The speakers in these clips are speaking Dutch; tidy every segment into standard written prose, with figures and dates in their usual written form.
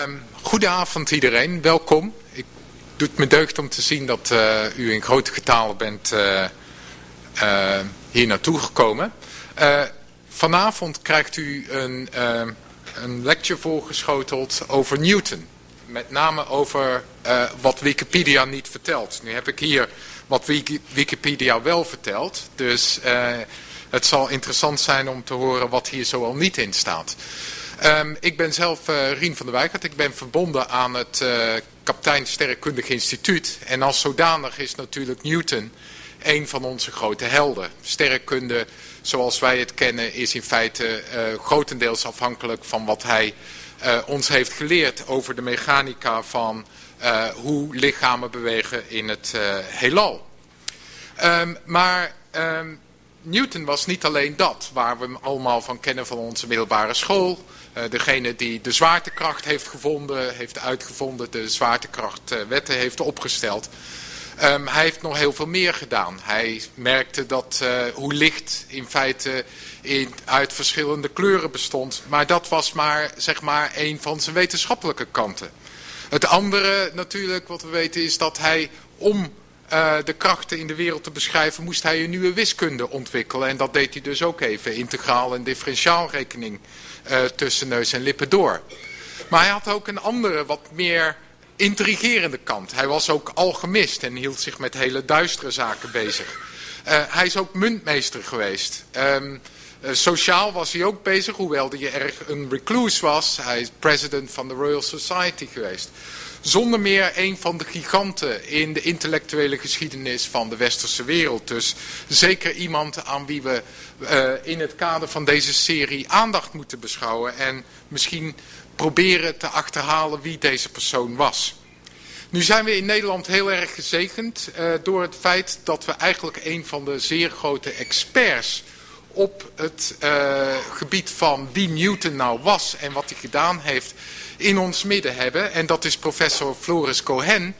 Goedenavond iedereen, welkom. Het doet me deugd om te zien dat u in grote getalen bent hier naartoe gekomen. Vanavond krijgt u een lecture voorgeschoteld over Newton. Met name over wat Wikipedia niet vertelt. Nu heb ik hier wat Wikipedia wel vertelt. Dus het zal interessant zijn om te horen wat hier zoal niet in staat. Ik ben zelf Rien van der Wijkert. Ik ben verbonden aan het Kaptein Sterrenkundig Instituut. En als zodanig is natuurlijk Newton een van onze grote helden. Sterrenkunde, zoals wij het kennen, is in feite grotendeels afhankelijk van wat hij ons heeft geleerd over de mechanica van hoe lichamen bewegen in het heelal. Maar Newton was niet alleen dat, waar we hem allemaal van kennen van onze middelbare school. Degene die de zwaartekracht heeft uitgevonden, de zwaartekrachtwetten heeft opgesteld. Hij heeft nog heel veel meer gedaan. Hij merkte dat hoe licht in feite uit verschillende kleuren bestond. Maar dat was maar, zeg maar, een van zijn wetenschappelijke kanten. Het andere natuurlijk wat we weten is dat hij om de krachten in de wereld te beschrijven moest hij een nieuwe wiskunde ontwikkelen. En dat deed hij dus ook even. Integraal en differentiaalrekening tussen neus en lippen door. Maar hij had ook een andere wat meer intrigerende kant. Hij was ook alchemist en hield zich met hele duistere zaken bezig. Hij is ook muntmeester geweest. Sociaal was hij ook bezig, hoewel hij erg een recluse was. Hij is president van de Royal Society geweest. Zonder meer een van de giganten in de intellectuele geschiedenis van de westerse wereld. Dus zeker iemand aan wie we in het kader van deze serie aandacht moeten beschouwen. En misschien proberen te achterhalen wie deze persoon was. Nu zijn we in Nederland heel erg gezegend door het feit dat we eigenlijk een van de zeer grote experts op het gebied van wie Newton nou was en wat hij gedaan heeft in ons midden hebben. En dat is professor Floris Cohen,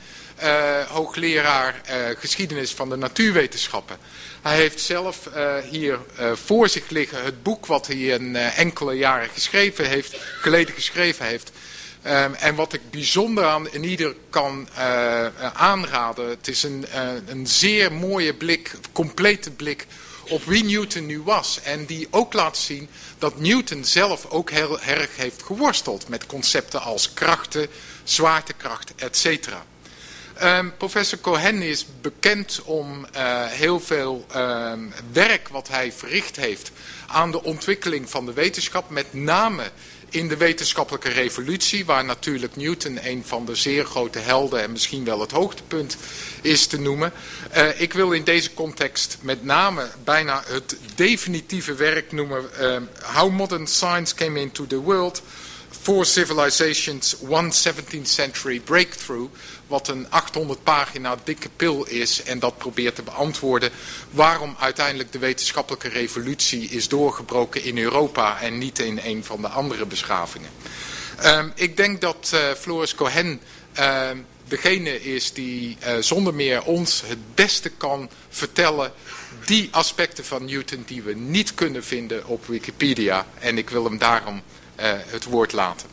hoogleraar geschiedenis van de natuurwetenschappen. Hij heeft zelf hier voor zich liggen het boek wat hij enkele jaren geleden geschreven heeft. En wat ik bijzonder aan in ieder kan aanraden, het is een zeer mooie blik, complete blik op wie Newton nu was. En die ook laat zien dat Newton zelf ook heel erg heeft geworsteld met concepten als krachten, zwaartekracht, etc. Professor Cohen is bekend om heel veel werk wat hij verricht heeft aan de ontwikkeling van de wetenschap, met name in de wetenschappelijke revolutie, waar natuurlijk Newton een van de zeer grote helden en misschien wel het hoogtepunt is te noemen. Ik wil in deze context met name bijna het definitieve werk noemen, How Modern Science Came into the World, Four Civilizations, One 17th Century Breakthrough, wat een 800 pagina dikke pil is en dat probeert te beantwoorden waarom uiteindelijk de wetenschappelijke revolutie is doorgebroken in Europa en niet in een van de andere beschavingen. Ik denk dat Floris Cohen degene is die zonder meer ons het beste kan vertellen die aspecten van Newton die we niet kunnen vinden op Wikipedia. En ik wil hem daarom het woord laten.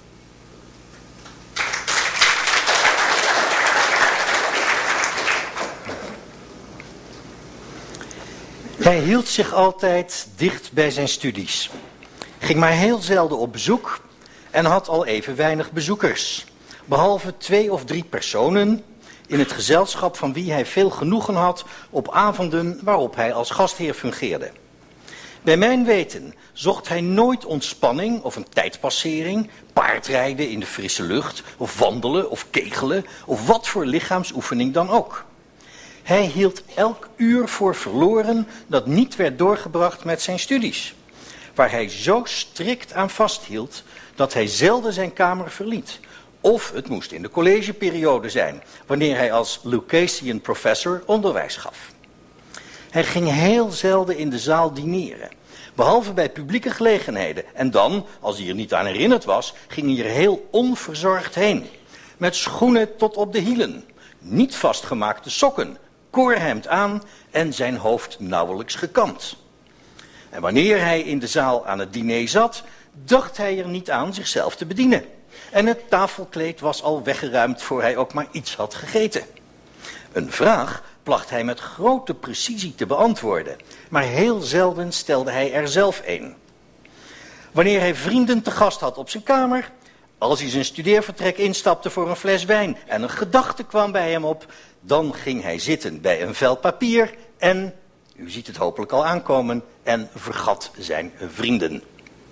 Hij hield zich altijd dicht bij zijn studies, ging maar heel zelden op bezoek en had al even weinig bezoekers, behalve 2 of 3 personen in het gezelschap van wie hij veel genoegen had op avonden waarop hij als gastheer fungeerde. Bij mijn weten zocht hij nooit ontspanning of een tijdpassering, paardrijden in de frisse lucht, of wandelen of kegelen, of wat voor lichaamsoefening dan ook. Hij hield elk uur voor verloren dat niet werd doorgebracht met zijn studies, waar hij zo strikt aan vasthield dat hij zelden zijn kamer verliet. Of het moest in de collegeperiode zijn, wanneer hij als Lucasian professor onderwijs gaf. Hij ging heel zelden in de zaal dineren, behalve bij publieke gelegenheden. En dan, als hij er niet aan herinnerd was, ging hij er heel onverzorgd heen. Met schoenen tot op de hielen, niet vastgemaakte sokken, koorhemd aan en zijn hoofd nauwelijks gekamd. En wanneer hij in de zaal aan het diner zat, dacht hij er niet aan zichzelf te bedienen. en het tafelkleed was al weggeruimd voor hij ook maar iets had gegeten. Een vraag placht hij met grote precisie te beantwoorden, maar heel zelden stelde hij er zelf een. Wanneer hij vrienden te gast had op zijn kamer, als hij zijn studeervertrek instapte voor een fles wijn en een gedachte kwam bij hem op, dan ging hij zitten bij een vel papier en, u ziet het hopelijk al aankomen, en vergat zijn vrienden.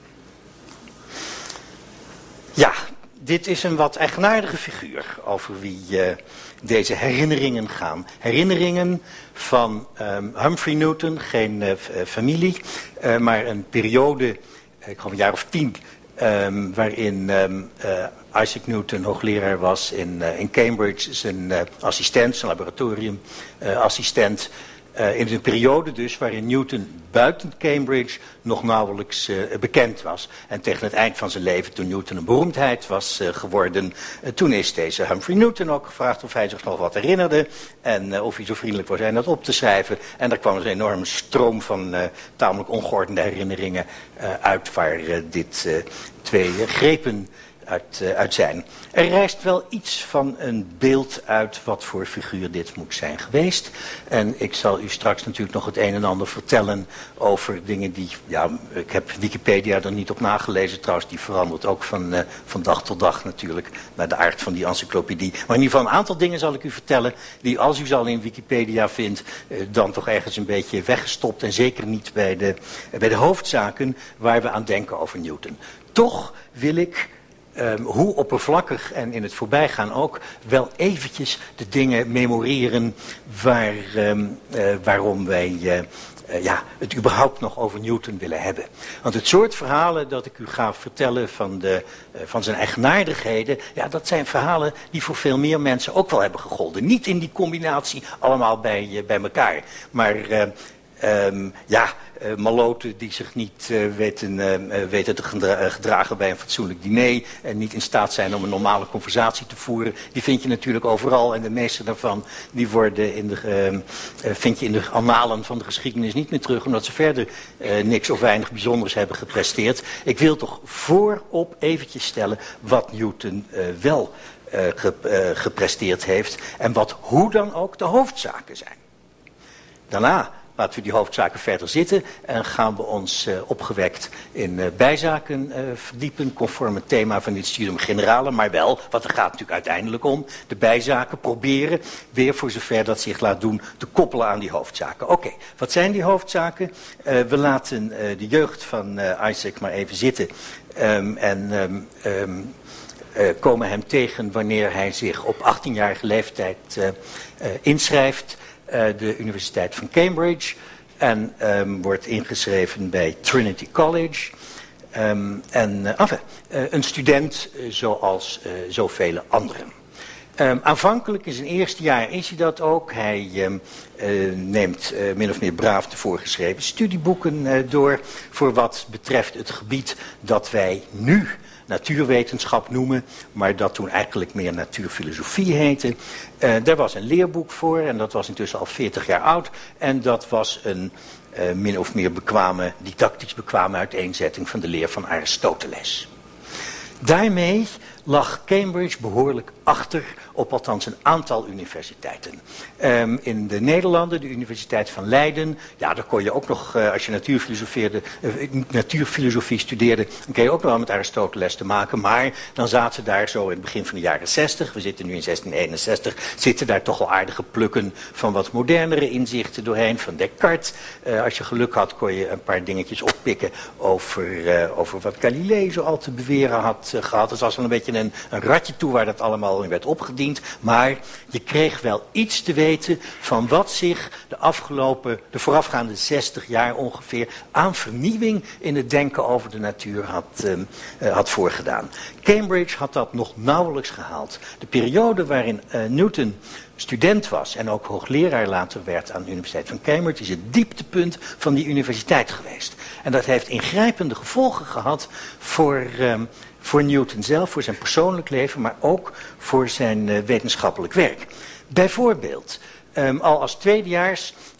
Ja, dit is een wat eigenaardige figuur over wie deze herinneringen gaan. Herinneringen van Humphrey Newton, geen familie, maar een periode, ik geloof een jaar of 10, waarin Isaac Newton hoogleraar was in Cambridge, zijn assistent, zijn laboratoriumassistent. In een periode dus waarin Newton buiten Cambridge nog nauwelijks bekend was. En tegen het eind van zijn leven, toen Newton een beroemdheid was geworden, toen is deze Humphrey Newton ook gevraagd of hij zich nog wat herinnerde. En of hij zo vriendelijk was zijn dat op te schrijven. En daar kwam dus een enorme stroom van tamelijk ongeordende herinneringen uit waar dit twee grepen uit zijn. Er rijst wel iets van een beeld uit wat voor figuur dit moet zijn geweest. En ik zal u straks natuurlijk nog het een en ander vertellen over dingen die, ja, ik heb Wikipedia er niet op nagelezen trouwens, die verandert ook van dag tot dag natuurlijk naar de aard van die encyclopedie. Maar in ieder geval een aantal dingen zal ik u vertellen die, als u ze al in Wikipedia vindt, dan toch ergens een beetje weggestopt en zeker niet bij de hoofdzaken waar we aan denken over Newton. Toch wil ik hoe oppervlakkig en in het voorbijgaan ook wel eventjes de dingen memoreren waarom wij het überhaupt nog over Newton willen hebben. Want het soort verhalen dat ik u ga vertellen van zijn eigenaardigheden, ja, dat zijn verhalen die voor veel meer mensen ook wel hebben gegolden. Niet in die combinatie allemaal bij elkaar, maar maloten die zich niet weten te gedragen bij een fatsoenlijk diner en niet in staat zijn om een normale conversatie te voeren, die vind je natuurlijk overal en de meeste daarvan die worden vind je in de annalen van de geschiedenis niet meer terug, omdat ze verder niks of weinig bijzonders hebben gepresteerd. Ik wil toch voorop eventjes stellen wat Newton wel gepresteerd heeft en wat hoe dan ook de hoofdzaken zijn. Daarna laten we die hoofdzaken verder zitten en gaan we ons opgewekt in bijzaken verdiepen, conform het thema van dit studium generale, maar wel, want er gaat natuurlijk uiteindelijk om, de bijzaken proberen weer voor zover dat zich laat doen te koppelen aan die hoofdzaken. Oké, wat zijn die hoofdzaken? We laten de jeugd van Isaac maar even zitten komen hem tegen wanneer hij zich op 18-jarige leeftijd inschrijft. De Universiteit van Cambridge en wordt ingeschreven bij Trinity College. Een student zoals zoveel anderen. Aanvankelijk in zijn eerste jaar is hij dat ook. Hij neemt min of meer braaf de voorgeschreven studieboeken door voor wat betreft het gebied dat wij nu natuurwetenschap noemen, maar dat toen eigenlijk meer natuurfilosofie heette. Daar was een leerboek voor en dat was intussen al 40 jaar oud en dat was een min of meer didactisch bekwame uiteenzetting van de leer van Aristoteles. Daarmee lag Cambridge behoorlijk achter op althans een aantal universiteiten. In de Nederlanden, de Universiteit van Leiden, ja, daar kon je ook nog, als je natuurfilosofie studeerde, dan kreeg je ook nog wel met Aristoteles te maken, maar dan zaten daar zo in het begin van de jaren 60, we zitten nu in 1661, zitten daar toch wel aardige plukken van wat modernere inzichten doorheen, van Descartes. Als je geluk had, kon je een paar dingetjes oppikken over wat Galilei zo al te beweren had gehad. Dus was wel een beetje een ratje toe waar dat allemaal in werd opgediend. Maar je kreeg wel iets te weten van wat zich de voorafgaande 60 jaar ongeveer aan vernieuwing in het denken over de natuur had voorgedaan. Cambridge had dat nog nauwelijks gehaald. De periode waarin Newton student was en ook hoogleraar later werd aan de Universiteit van Cambridge is het dieptepunt van die universiteit geweest. En dat heeft ingrijpende gevolgen gehad voor Newton zelf, voor zijn persoonlijk leven, maar ook voor zijn wetenschappelijk werk. Bijvoorbeeld, al als tweedejaars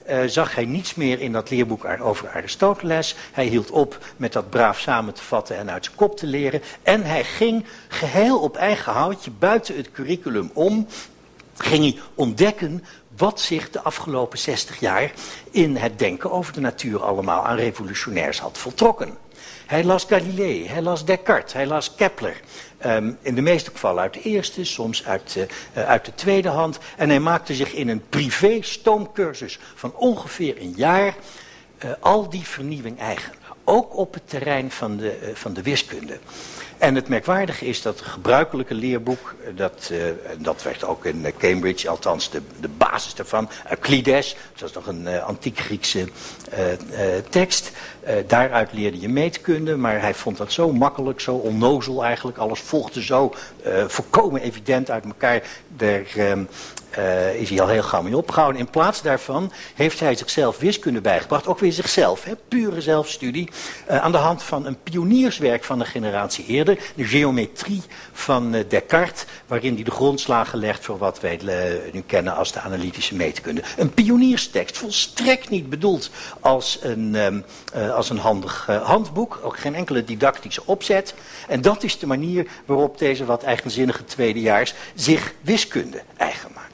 zag hij niets meer in dat leerboek over Aristoteles. Hij hield op met dat braaf samen te vatten en uit zijn kop te leren. En hij ging geheel op eigen houtje buiten het curriculum om, ging hij ontdekken wat zich de afgelopen 60 jaar in het denken over de natuur allemaal aan revolutionairs had voltrokken. Hij las Galilei, hij las Descartes, hij las Kepler. In de meeste gevallen uit de eerste, soms uit de tweede hand. En hij maakte zich in een privé stoomcursus van ongeveer een jaar al die vernieuwing eigen. Ook op het terrein van de wiskunde. En het merkwaardige is dat het gebruikelijke leerboek, dat werd ook in Cambridge, althans de basis daarvan, Euclides, dat is nog een antiek Griekse tekst. Daaruit leerde je meetkunde, maar hij vond dat zo makkelijk, zo onnozel eigenlijk. Alles volgde zo volkomen evident uit elkaar. Daar is hij al heel gauw mee opgehouden. In plaats daarvan heeft hij zichzelf wiskunde bijgebracht, ook weer zichzelf, pure zelfstudie, aan de hand van een pionierswerk van een generatie eerder, de geometrie van Descartes, waarin hij de grondslagen legt voor wat wij nu kennen als de analytische meetkunde. Een pionierstekst, volstrekt niet bedoeld als een handig handboek, ook geen enkele didactische opzet. En dat is de manier waarop deze wat eigenzinnige tweedejaars zich wiskunde eigen maakt.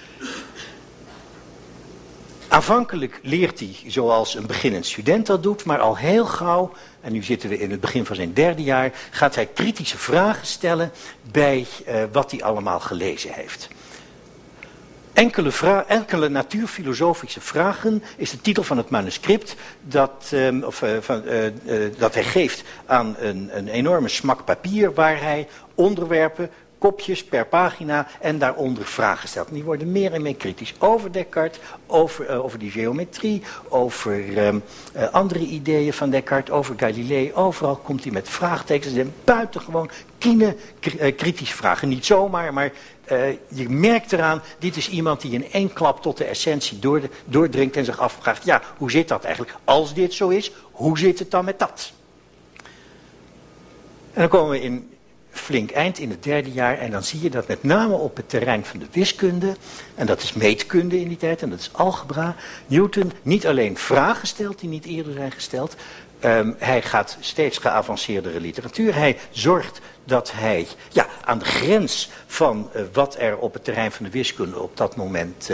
Aanvankelijk leert hij zoals een beginnend student dat doet, maar al heel gauw, en nu zitten we in het begin van zijn derde jaar, gaat hij kritische vragen stellen bij wat hij allemaal gelezen heeft. Enkele natuurfilosofische vragen is de titel van het manuscript dat hij geeft aan een enorme smak papier waar hij onderwerpen, kopjes per pagina en daaronder vragen stelt. En die worden meer en meer kritisch over Descartes, over die geometrie, over andere ideeën van Descartes, over Galilei. Overal komt hij met vraagtekens en buitengewoon kritische vragen. Niet zomaar, maar je merkt eraan, dit is iemand die in één klap tot de essentie doordringt en zich afvraagt, ja, hoe zit dat eigenlijk? Als dit zo is, hoe zit het dan met dat? En dan komen we in flink eind in het derde jaar en dan zie je dat met name op het terrein van de wiskunde, en dat is meetkunde in die tijd en dat is algebra, Newton niet alleen vragen stelt die niet eerder zijn gesteld, hij gaat steeds geavanceerdere literatuur, hij zorgt dat hij aan de grens van wat er op het terrein van de wiskunde op dat moment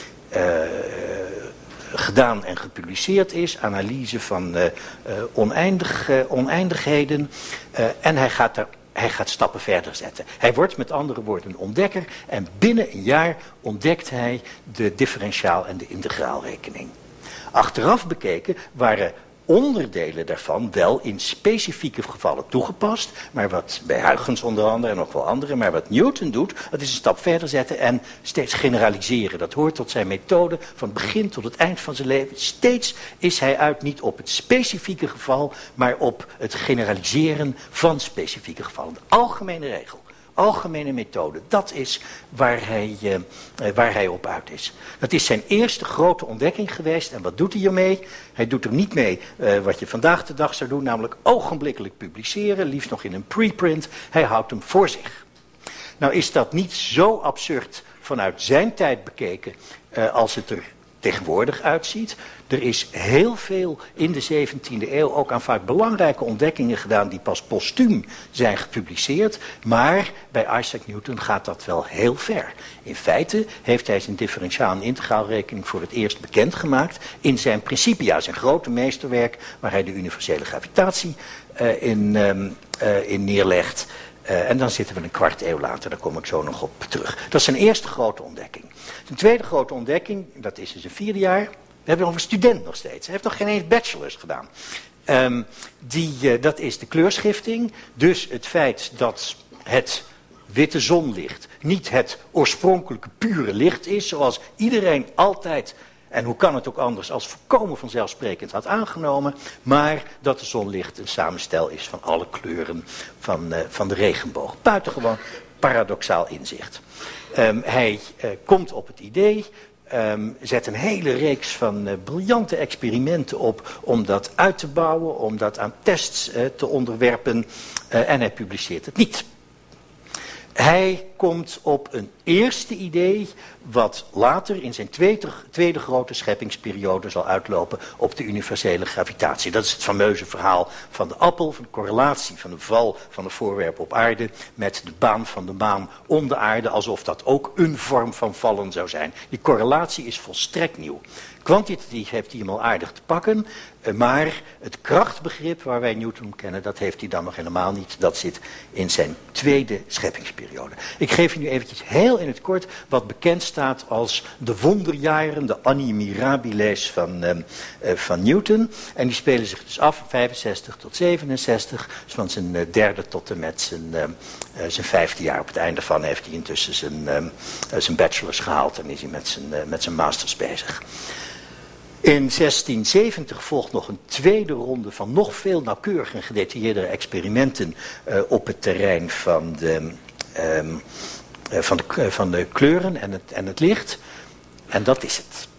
gedaan en gepubliceerd is, analyse van oneindigheden, en hij gaat stappen verder zetten. Hij wordt met andere woorden een ontdekker en binnen een jaar ontdekt hij de differentiaal- en de integraalrekening. Achteraf bekeken waren onderdelen daarvan wel in specifieke gevallen toegepast, maar wat bij Huygens onder andere en nog wel anderen, maar wat Newton doet, dat is een stap verder zetten en steeds generaliseren. Dat hoort tot zijn methode van het begin tot het eind van zijn leven. Steeds is hij uit niet op het specifieke geval, maar op het generaliseren van specifieke gevallen. De algemene regel. Algemene methode, dat is waar hij op uit is. Dat is zijn eerste grote ontdekking geweest. En wat doet hij ermee? Hij doet er niet mee wat je vandaag de dag zou doen, namelijk ogenblikkelijk publiceren, liefst nog in een preprint. Hij houdt hem voor zich. Nou is dat niet zo absurd vanuit zijn tijd bekeken als het er tegenwoordig uitziet. Er is heel veel in de 17e eeuw ook aan vaak belangrijke ontdekkingen gedaan die pas postuum zijn gepubliceerd. Maar bij Isaac Newton gaat dat wel heel ver. In feite heeft hij zijn differentiaal- en integraalrekening voor het eerst bekendgemaakt in zijn Principia, zijn grote meesterwerk waar hij de universele gravitatie in neerlegt. En dan zitten we een kwart eeuw later, daar kom ik zo nog op terug. Dat is zijn eerste grote ontdekking. Zijn tweede grote ontdekking, dat is in zijn vierde jaar. We hebben over student nog steeds. Hij heeft nog geen eens bachelors gedaan. Dat is de kleurschifting. Dus het feit dat het witte zonlicht niet het oorspronkelijke pure licht is, zoals iedereen altijd, en hoe kan het ook anders, als volkomen vanzelfsprekend had aangenomen, maar dat de zonlicht een samenstel is van alle kleuren van de regenboog. Buitengewoon paradoxaal inzicht. Hij komt op het idee, zet een hele reeks van briljante experimenten op om dat uit te bouwen, om dat aan tests te onderwerpen en hij publiceert het niet. Hij komt op een eerste idee wat later in zijn tweede grote scheppingsperiode zal uitlopen op de universele gravitatie. Dat is het fameuze verhaal van de appel, van de correlatie van de val van een voorwerp op aarde met de baan van de maan om de aarde, alsof dat ook een vorm van vallen zou zijn. Die correlatie is volstrekt nieuw. Kwantitatief heeft hij hem al aardig te pakken, maar het krachtbegrip waar wij Newton kennen, dat heeft hij dan nog helemaal niet. Dat zit in zijn tweede scheppingsperiode. Ik geef je nu eventjes heel in het kort wat bekend staat als de wonderjaren, de anni mirabiles van Newton. En die spelen zich dus af van 65 tot 67, dus van zijn derde tot en met zijn vijfde jaar. Op het einde van heeft hij intussen zijn bachelors gehaald en is hij met zijn masters bezig. In 1670 volgt nog een tweede ronde van nog veel nauwkeuriger en gedetailleerdere experimenten op het terrein van de kleuren en het licht. En dat is het.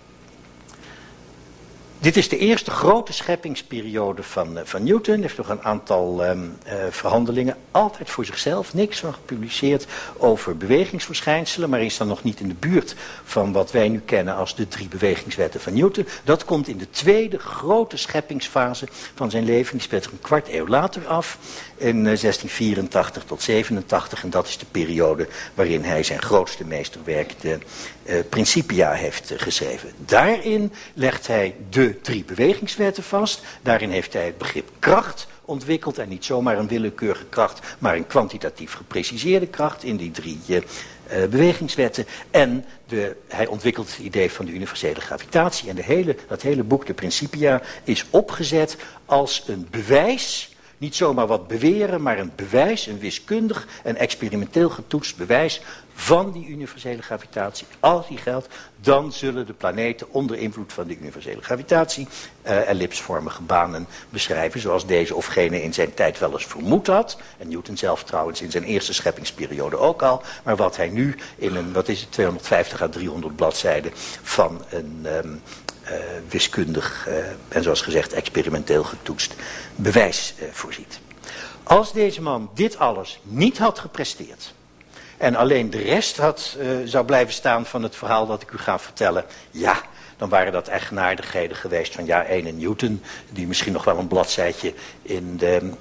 Dit is de eerste grote scheppingsperiode van Newton. Hij heeft nog een aantal verhandelingen, altijd voor zichzelf, niks van gepubliceerd over bewegingsverschijnselen, maar is dan nog niet in de buurt van wat wij nu kennen als de 3 bewegingswetten van Newton. Dat komt in de tweede grote scheppingsfase van zijn leven, die speelt zich een kwart eeuw later af, in 1684 tot 87, en dat is de periode waarin hij zijn grootste meesterwerk, de Principia, heeft geschreven. Daarin legt hij de 3 bewegingswetten vast. Daarin heeft hij het begrip kracht ontwikkeld. En niet zomaar een willekeurige kracht, maar een kwantitatief gepreciseerde kracht in die 3 bewegingswetten. En hij ontwikkelt het idee van de universele gravitatie. En dat hele boek, de Principia, is opgezet als een bewijs. Niet zomaar wat beweren, maar een bewijs, een wiskundig en experimenteel getoetst bewijs van die universele gravitatie. Als die geldt, dan zullen de planeten onder invloed van de universele gravitatie ellipsvormige banen beschrijven, zoals deze of gene in zijn tijd wel eens vermoed had. En Newton zelf trouwens in zijn eerste scheppingsperiode ook al. Maar wat hij nu in een, 250 à 300 bladzijden van een wiskundig en zoals gezegd experimenteel getoetst bewijs voorziet. Als deze man dit alles niet had gepresteerd en alleen de rest zou blijven staan van het verhaal dat ik u ga vertellen, ja, dan waren dat eigenaardigheden geweest van ene Newton, die misschien nog wel een bladzijtje in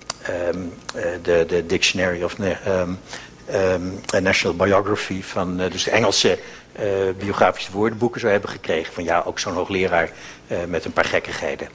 de Dictionary of National Biography van dus de Engelse biografische woordenboeken zou hebben gekregen. Van ook zo'n hoogleraar met een paar gekkigheden.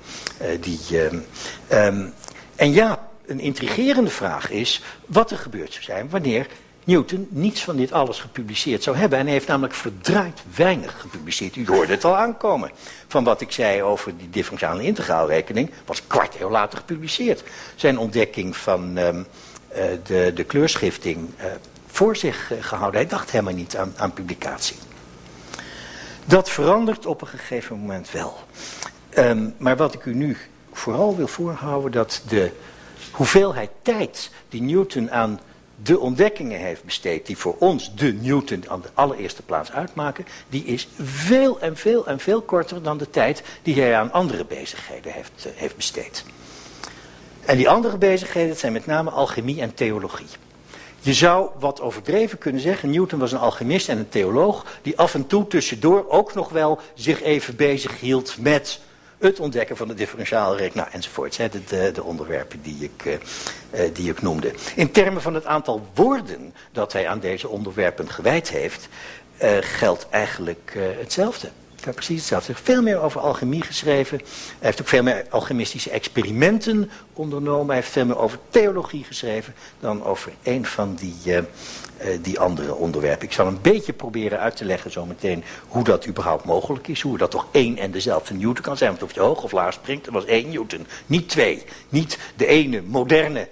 Een intrigerende vraag is wat er gebeurd zou zijn wanneer Newton niets van dit alles gepubliceerd zou hebben. En hij heeft namelijk verdraaid weinig gepubliceerd. U hoorde het al aankomen. Van wat ik zei over die differentiale integraalrekening was een kwart eeuw later gepubliceerd. Zijn ontdekking van de kleurschifting voor zich gehouden. Hij dacht helemaal niet aan publicatie. Dat verandert op een gegeven moment wel. Maar wat ik u nu vooral wil voorhouden, dat de hoeveelheid tijd die Newton aan de ontdekkingen heeft besteed, die voor ons de Newton aan de allereerste plaats uitmaken, die is veel en veel en veel korter dan de tijd die hij aan andere bezigheden heeft besteed. En die andere bezigheden zijn met name alchemie en theologie. Je zou wat overdreven kunnen zeggen, Newton was een alchemist en een theoloog die af en toe tussendoor ook nog wel zich even bezig hield met het ontdekken van de differentiaalrekening, enzovoort. De onderwerpen die ik noemde. In termen van het aantal woorden dat hij aan deze onderwerpen gewijd heeft, geldt eigenlijk hetzelfde. Precies hetzelfde. Hij heeft veel meer over alchemie geschreven. Hij heeft ook veel meer alchemistische experimenten ondernomen. Hij heeft veel meer over theologie geschreven dan over een van die andere onderwerpen. Ik zal een beetje proberen uit te leggen zometeen hoe dat überhaupt mogelijk is. Hoe dat toch één en dezelfde Newton kan zijn. Want of je hoog of laag springt, er was 1 Newton. Niet 2. Niet de ene moderne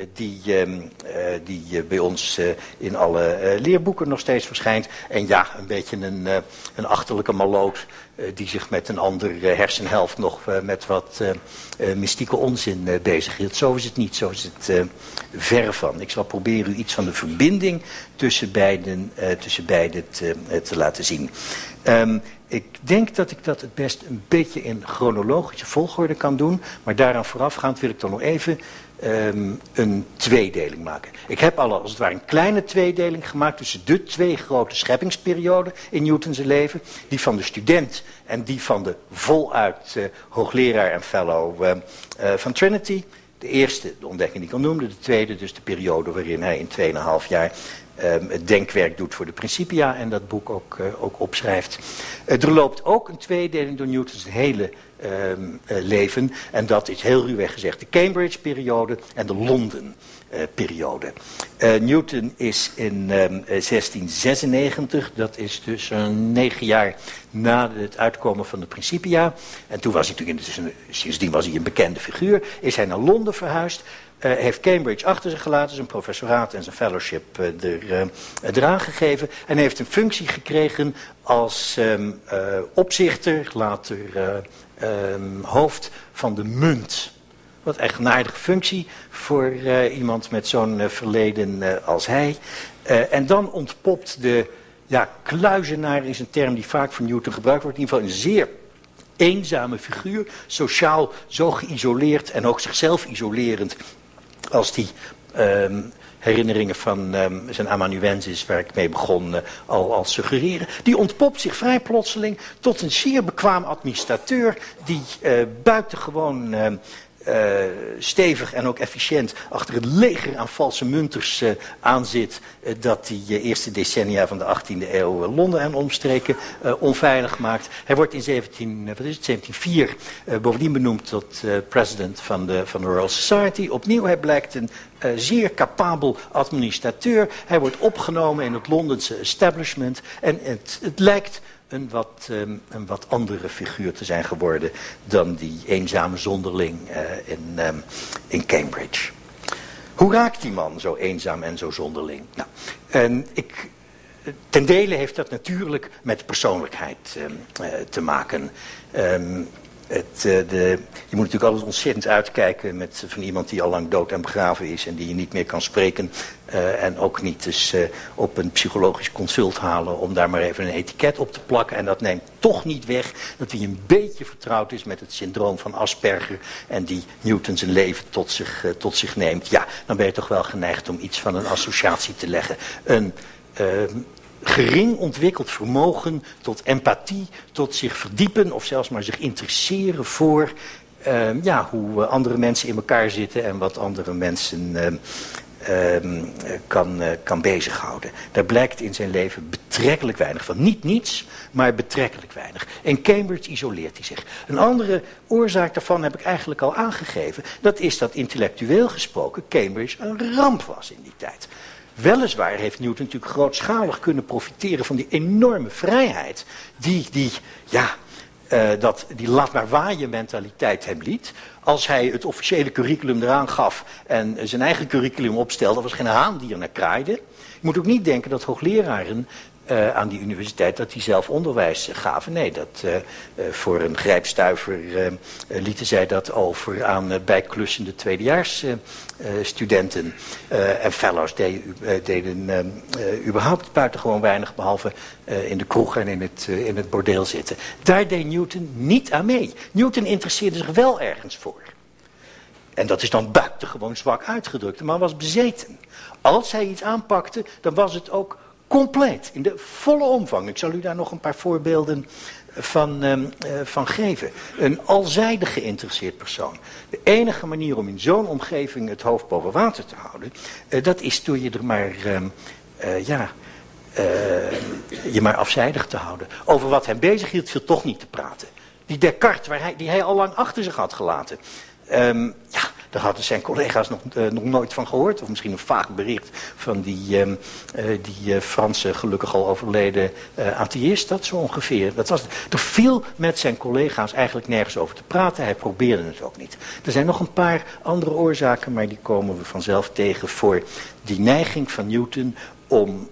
die bij ons in alle leerboeken nog steeds verschijnt. En een beetje een achterlijke maloot die zich met een andere hersenhelft nog met wat mystieke onzin bezig hield. Zo is het niet, zo is het ver van. Ik zal proberen u iets van de verbinding tussen beiden te laten zien. Ik denk dat ik dat het best een beetje in chronologische volgorde kan doen. Maar daaraan voorafgaand wil ik dan nog even een tweedeling maken. Ik heb al als het ware een kleine tweedeling gemaakt tussen de twee grote scheppingsperioden in Newton's leven. Die van de student en die van de voluit hoogleraar en fellow van Trinity. De eerste, de ontdekking die ik al noemde. De tweede, dus de periode waarin hij in 2,5 jaar het denkwerk doet voor de Principia en dat boek ook opschrijft. Er loopt ook een tweedeling door Newton's hele leven. En dat is heel ruwweg gezegd de Cambridge-periode en de Londen-periode. Newton is in 1696, dat is dus 9 jaar na het uitkomen van de Principia. En toen was hij natuurlijk, sindsdien was hij een bekende figuur. Is hij naar Londen verhuisd. Heeft Cambridge achter zich gelaten, zijn professoraat en zijn fellowship eraan gegeven. En heeft een functie gekregen als opzichter, later hoofd van de munt. Wat echt een aardige functie voor iemand met zo'n verleden als hij. En dan ontpopt de kluizenaar, is een term die vaak voor Newton gebruikt wordt, in ieder geval een zeer eenzame figuur, sociaal zo geïsoleerd en ook zichzelf isolerend als die herinneringen van zijn amanuensis, waar ik mee begon, al suggereren. Die ontpopt zich vrij plotseling tot een zeer bekwaam administrateur die buitengewoon stevig en ook efficiënt achter het leger aan valse munters aanzit dat die eerste decennia van de 18e eeuw Londen en omstreken onveilig maakt. Hij wordt in 1704 bovendien benoemd tot president van de Royal Society. Opnieuw, hij blijkt een zeer capabel administrateur. Hij wordt opgenomen in het Londense establishment en het lijkt een wat andere figuur te zijn geworden dan die eenzame zonderling in Cambridge. Hoe raakt die man zo eenzaam en zo zonderling? Nou, ten dele heeft dat natuurlijk met persoonlijkheid te maken. Je moet natuurlijk altijd ontzettend uitkijken van iemand die al lang dood en begraven is en die je niet meer kan spreken. En ook niet dus op een psychologisch consult halen om daar maar even een etiket op te plakken. En dat neemt toch niet weg dat hij een beetje vertrouwd is met het syndroom van Asperger en die Newton zijn leven tot zich neemt. Ja, dan ben je toch wel geneigd om iets van een associatie te leggen. Een gering ontwikkeld vermogen tot empathie, tot zich verdiepen of zelfs maar zich interesseren voor hoe andere mensen in elkaar zitten en wat andere mensen kan bezighouden. Daar blijkt in zijn leven betrekkelijk weinig van. Niet niets, maar betrekkelijk weinig. In Cambridge isoleert hij zich. Een andere oorzaak daarvan heb ik eigenlijk al aangegeven. Dat is dat intellectueel gesproken Cambridge een ramp was in die tijd. Weliswaar heeft Newton natuurlijk grootschalig kunnen profiteren van die enorme vrijheid die laat maar waaien mentaliteit hem liet. Als hij het officiële curriculum eraan gaf en zijn eigen curriculum opstelde, was geen haan die er naar kraaide. Je moet ook niet denken dat hoogleraren aan die universiteit dat die zelf onderwijs gaven. Nee, voor een grijpstuiver lieten zij dat over aan bijklussende tweedejaarsstudenten. En fellows deden überhaupt buitengewoon weinig, behalve in de kroeg en in het bordeel zitten. Daar deed Newton niet aan mee. Newton interesseerde zich wel ergens voor. En dat is dan buitengewoon zwak uitgedrukt. De man was bezeten. Als hij iets aanpakte, dan was het ook compleet, in de volle omvang. Ik zal u daar nog een paar voorbeelden van geven. Een alzijdig geïnteresseerd persoon. De enige manier om in zo'n omgeving het hoofd boven water te houden, dat is door je er maar, je maar afzijdig te houden. Over wat hem bezig hield viel toch niet te praten. Die Descartes, die hij al lang achter zich had gelaten. Daar hadden zijn collega's nog nooit van gehoord. Of misschien een vaag bericht van die Franse, gelukkig al overleden atheïst. Dat zo ongeveer. Er viel met zijn collega's eigenlijk nergens over te praten. Hij probeerde het ook niet. Er zijn nog een paar andere oorzaken, maar die komen we vanzelf tegen voor die neiging van Newton om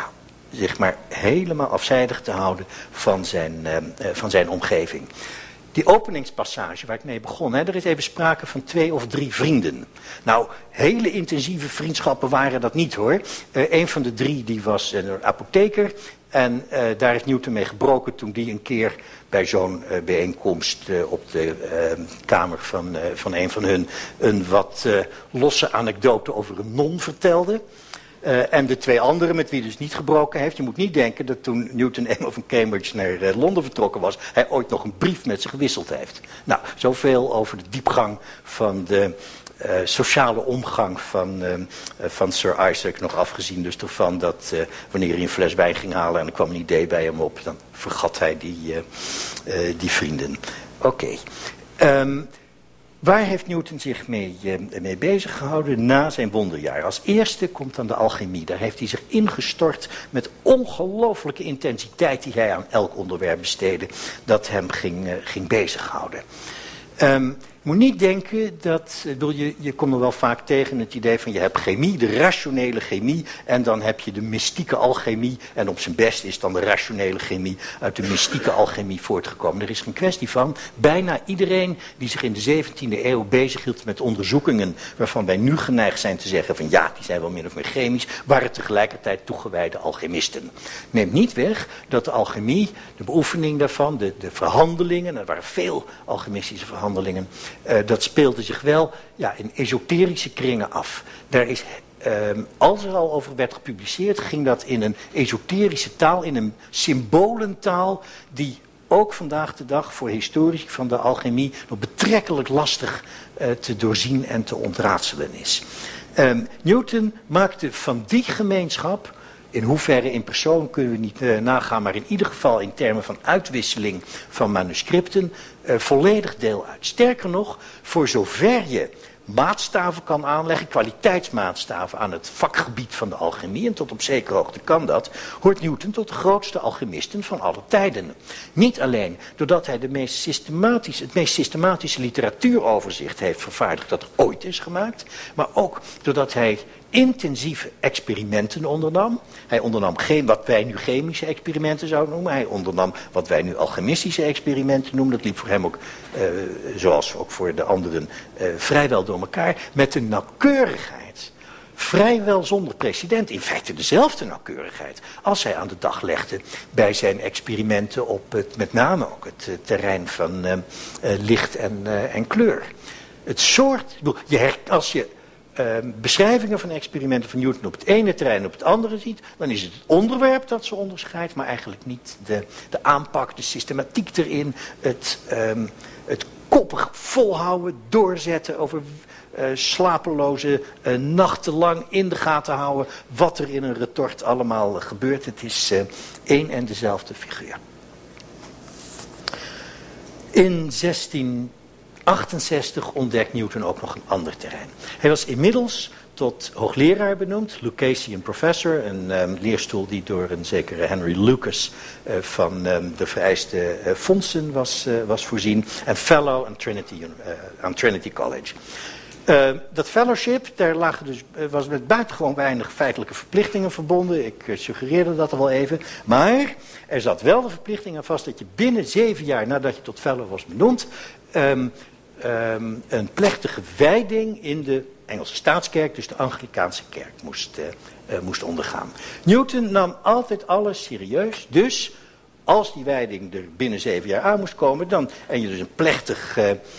zich maar helemaal afzijdig te houden van zijn omgeving. Die openingspassage waar ik mee begon, er is even sprake van 2 of 3 vrienden. Nou, hele intensieve vriendschappen waren dat niet hoor. Een van de 3 die was een apotheker en daar is Newton mee gebroken toen die een keer bij zo'n bijeenkomst op de kamer van een van hun een wat losse anekdote over een non vertelde. En de 2 anderen met wie dus niet gebroken heeft. Je moet niet denken dat toen Newton eenmaal van Cambridge naar Londen vertrokken was, hij ooit nog een brief met ze gewisseld heeft. Nou, zoveel over de diepgang van de sociale omgang van Sir Isaac. Nog afgezien dus ervan dat wanneer hij een fles wijn ging halen en er kwam een idee bij hem op, dan vergat hij die vrienden. Oké. Waar heeft Newton zich mee bezig gehouden na zijn wonderjaar? Als eerste komt dan de alchemie. Daar heeft hij zich ingestort met ongelooflijke intensiteit die hij aan elk onderwerp besteedde dat hem ging bezighouden. Je moet niet denken dat, je komt er wel vaak tegen het idee van je hebt chemie, de rationele chemie, en dan heb je de mystieke alchemie, en op zijn best is dan de rationele chemie uit de mystieke alchemie voortgekomen. Er is geen kwestie van, bijna iedereen die zich in de 17e eeuw bezighield met onderzoekingen, waarvan wij nu geneigd zijn te zeggen van ja, die zijn wel min of meer chemisch, waren tegelijkertijd toegewijde alchemisten. Neemt niet weg dat de alchemie, de beoefening daarvan, de verhandelingen, er waren veel alchemistische verhandelingen, dat speelde zich wel in esoterische kringen af. Daar is, als er al over werd gepubliceerd, ging dat in een esoterische taal, in een symbolentaal, die ook vandaag de dag voor historici van de alchemie nog betrekkelijk lastig te doorzien en te ontraadselen is. Newton maakte van die gemeenschap, in hoeverre in persoon kunnen we niet nagaan, maar in ieder geval in termen van uitwisseling van manuscripten, volledig deel uit. Sterker nog, voor zover je maatstaven kan aanleggen, kwaliteitsmaatstaven aan het vakgebied van de alchemie, en tot op zekere hoogte kan dat, hoort Newton tot de grootste alchemisten van alle tijden. Niet alleen doordat hij het meest systematische literatuuroverzicht heeft vervaardigd dat er ooit is gemaakt, maar ook doordat hij intensieve experimenten ondernam. Hij ondernam geen wat wij nu chemische experimenten zouden noemen. Hij ondernam wat wij nu alchemistische experimenten noemen. Dat liep voor hem ook, zoals ook voor de anderen, vrijwel door elkaar. Met een nauwkeurigheid, vrijwel zonder precedent. In feite dezelfde nauwkeurigheid als hij aan de dag legde bij zijn experimenten op met name ook het terrein van licht en kleur. Het soort, als je beschrijvingen van experimenten van Newton op het ene terrein en op het andere ziet, dan is het het onderwerp dat ze onderscheidt, maar eigenlijk niet de aanpak, de systematiek erin, het koppig volhouden, doorzetten over slapeloze nachten lang in de gaten houden wat er in een retort allemaal gebeurt. Het is één en dezelfde figuur. In 1668 ontdekt Newton ook nog een ander terrein. Hij was inmiddels tot hoogleraar benoemd, Lucasian Professor, een leerstoel die door een zekere Henry Lucas van de vereiste fondsen was voorzien, en fellow aan Trinity College. Dat fellowship, daar was met buitengewoon weinig feitelijke verplichtingen verbonden. Ik suggereerde dat al wel even. Maar er zat wel de verplichting aan vast dat je binnen 7 jaar nadat je tot fellow was benoemd een plechtige wijding in de Engelse staatskerk, dus de Anglicaanse kerk, moest ondergaan. Newton nam altijd alles serieus, dus als die wijding er binnen 7 jaar aan moest komen, en je dus een plechtig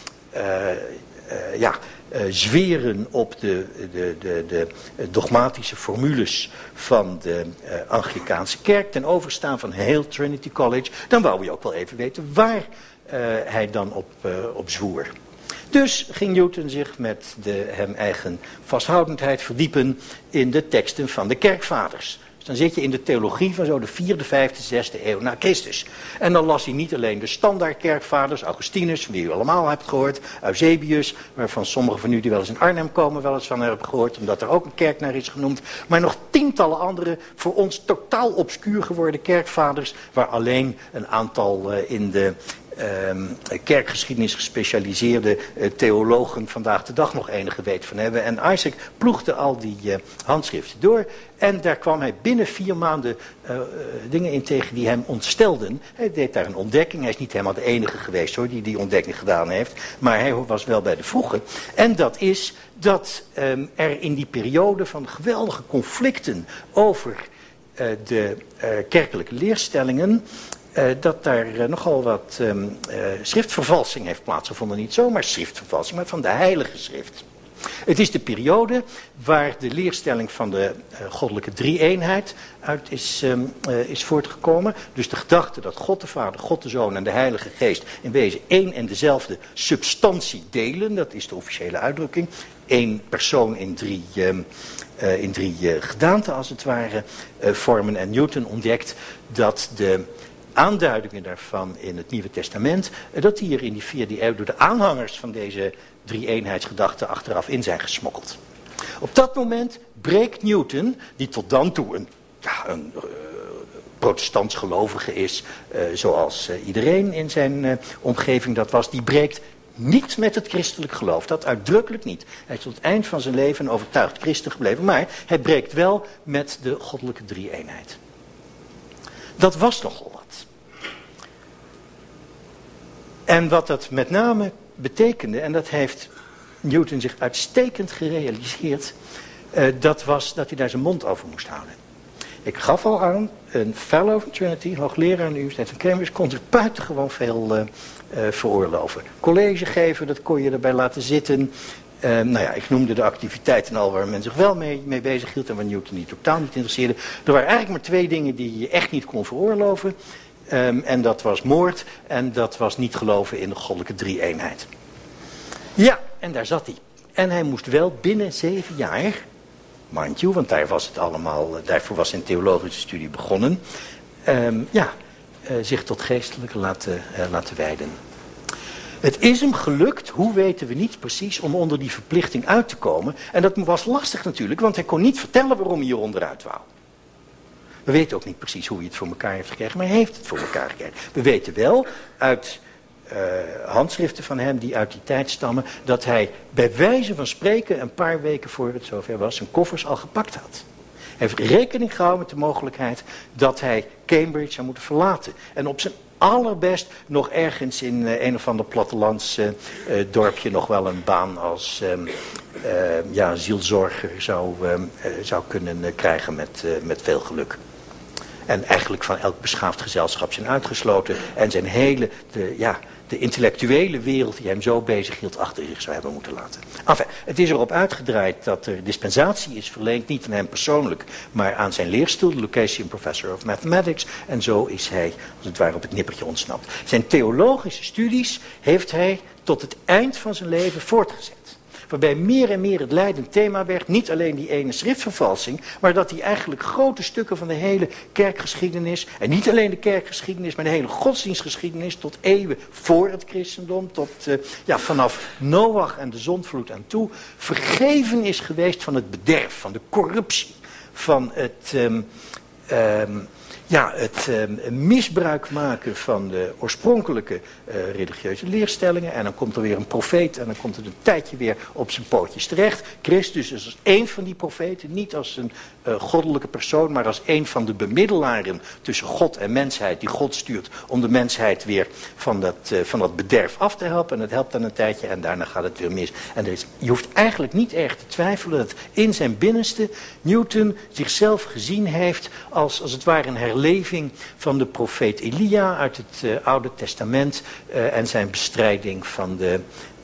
zweren op de dogmatische formules van de Anglicaanse kerk ten overstaan van heel Trinity College, dan wou je ook wel even weten waar hij dan op zwoer. Dus ging Newton zich met de hem eigen vasthoudendheid verdiepen in de teksten van de kerkvaders. Dus dan zit je in de theologie van zo de 4e, 5e, 6e eeuw na Christus. En dan las hij niet alleen de standaard kerkvaders, Augustinus, van wie u allemaal hebt gehoord, Eusebius, waarvan sommigen van u die wel eens in Arnhem komen wel eens van hebben gehoord, omdat er ook een kerk naar is genoemd, maar nog tientallen andere voor ons totaal obscuur geworden kerkvaders, waar alleen een aantal in de kerkgeschiedenis gespecialiseerde theologen vandaag de dag nog enige weet van hebben. En Isaac ploegde al die handschriften door. En daar kwam hij binnen 4 maanden dingen in tegen die hem ontstelden. Hij deed daar een ontdekking. Hij is niet helemaal de enige geweest hoor, die die ontdekking gedaan heeft. Maar hij was wel bij de vroege. En dat is dat er in die periode van geweldige conflicten over de kerkelijke leerstellingen, dat daar nogal wat schriftvervalsing heeft plaatsgevonden. Niet zomaar schriftvervalsing, maar van de heilige schrift. Het is de periode waar de leerstelling van de goddelijke drie-eenheid uit is voortgekomen. Dus de gedachte dat God de Vader, God de Zoon en de Heilige Geest in wezen één en dezelfde substantie delen. Dat is de officiële uitdrukking. 1 persoon in drie gedaanten als het ware vormen. En Newton ontdekt dat de aanduidingen daarvan in het Nieuwe Testament, dat die hier in die 4e eeuw door de aanhangers van deze drie-eenheidsgedachte achteraf in zijn gesmokkeld. Op dat moment breekt Newton, die tot dan toe een protestants gelovige is, zoals iedereen in zijn omgeving dat was, die breekt niet met het christelijk geloof, dat uitdrukkelijk niet. Hij is tot het eind van zijn leven een overtuigd christen gebleven, maar hij breekt wel met de goddelijke drie-eenheid. Dat was nogal wat. En wat dat met name betekende, en dat heeft Newton zich uitstekend gerealiseerd, dat was dat hij daar zijn mond over moest houden. Ik gaf al aan, een fellow van Trinity, hoogleraar aan de Universiteit van Cambridge, kon zich buitengewoon veel veroorloven. College geven, dat kon je erbij laten zitten. Ik noemde de activiteiten al waar men zich wel mee bezig hield en waar Newton die totaal niet interesseerde. Er waren eigenlijk maar 2 dingen die je echt niet kon veroorloven. En dat was moord en dat was niet geloven in de goddelijke drie-eenheid. Ja, en daar zat hij. En hij moest wel binnen 7 jaar, mind you, want daar was het allemaal, daarvoor was zijn theologische studie begonnen, zich tot geestelijke laten wijden. Het is hem gelukt, hoe weten we niet precies, om onder die verplichting uit te komen. En dat was lastig natuurlijk, want hij kon niet vertellen waarom hij hier onderuit wou. We weten ook niet precies hoe hij het voor elkaar heeft gekregen, maar hij heeft het voor elkaar gekregen. We weten wel uit handschriften van hem die uit die tijd stammen, dat hij bij wijze van spreken een paar weken voor het zover was zijn koffers al gepakt had. Hij heeft rekening gehouden met de mogelijkheid dat hij Cambridge zou moeten verlaten. En op zijn allerbest nog ergens in een of ander plattelands dorpje nog wel een baan als zielzorger zou kunnen krijgen met veel geluk. En eigenlijk van elk beschaafd gezelschap zijn uitgesloten en zijn hele, de intellectuele wereld die hem zo bezig hield achter zich zou hebben moeten laten. Enfin, het is erop uitgedraaid dat er dispensatie is verleend, niet aan hem persoonlijk, maar aan zijn leerstoel, de Lucasian Professor of Mathematics. En zo is hij, als het ware, op het nippertje ontsnapt. Zijn theologische studies heeft hij tot het eind van zijn leven voortgezet. Waarbij meer en meer het leidend thema werd, niet alleen die ene schriftvervalsing, maar dat hij eigenlijk grote stukken van de hele kerkgeschiedenis, en niet alleen de kerkgeschiedenis, maar de hele godsdienstgeschiedenis tot eeuwen voor het christendom, tot vanaf Noach en de zondvloed aan toe, vergeven is geweest van het bederf, van de corruptie, van het misbruik maken van de oorspronkelijke religieuze leerstellingen. En dan komt er weer een profeet en dan komt het een tijdje weer op zijn pootjes terecht. Christus is als één van die profeten, niet als een goddelijke persoon, maar als één van de bemiddelaren tussen God en mensheid, die God stuurt om de mensheid weer van dat bederf af te helpen. En het helpt dan een tijdje en daarna gaat het weer mis. En je hoeft eigenlijk niet erg te twijfelen dat in zijn binnenste Newton zichzelf gezien heeft als het ware een herleving van de profeet Elia uit het Oude Testament en zijn bestrijding van de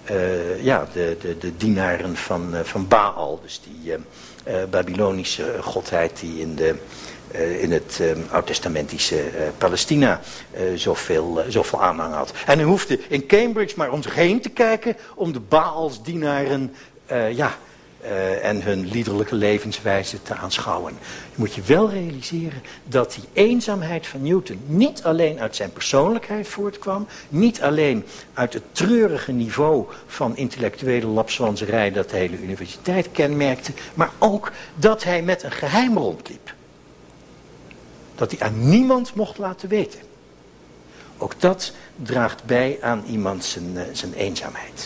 dienaren van Baal, dus die Babylonische godheid die in het Oud-testamentische Palestina zoveel aanhang had. En hij hoefde in Cambridge maar om zich heen te kijken om de Baalsdienaren en hun liederlijke levenswijze te aanschouwen. Je moet je wel realiseren dat die eenzaamheid van Newton niet alleen uit zijn persoonlijkheid voortkwam, niet alleen uit het treurige niveau van intellectuele lapswanserij dat de hele universiteit kenmerkte, maar ook dat hij met een geheim rondliep. Dat hij aan niemand mocht laten weten. ook dat draagt bij aan iemand zijn eenzaamheid.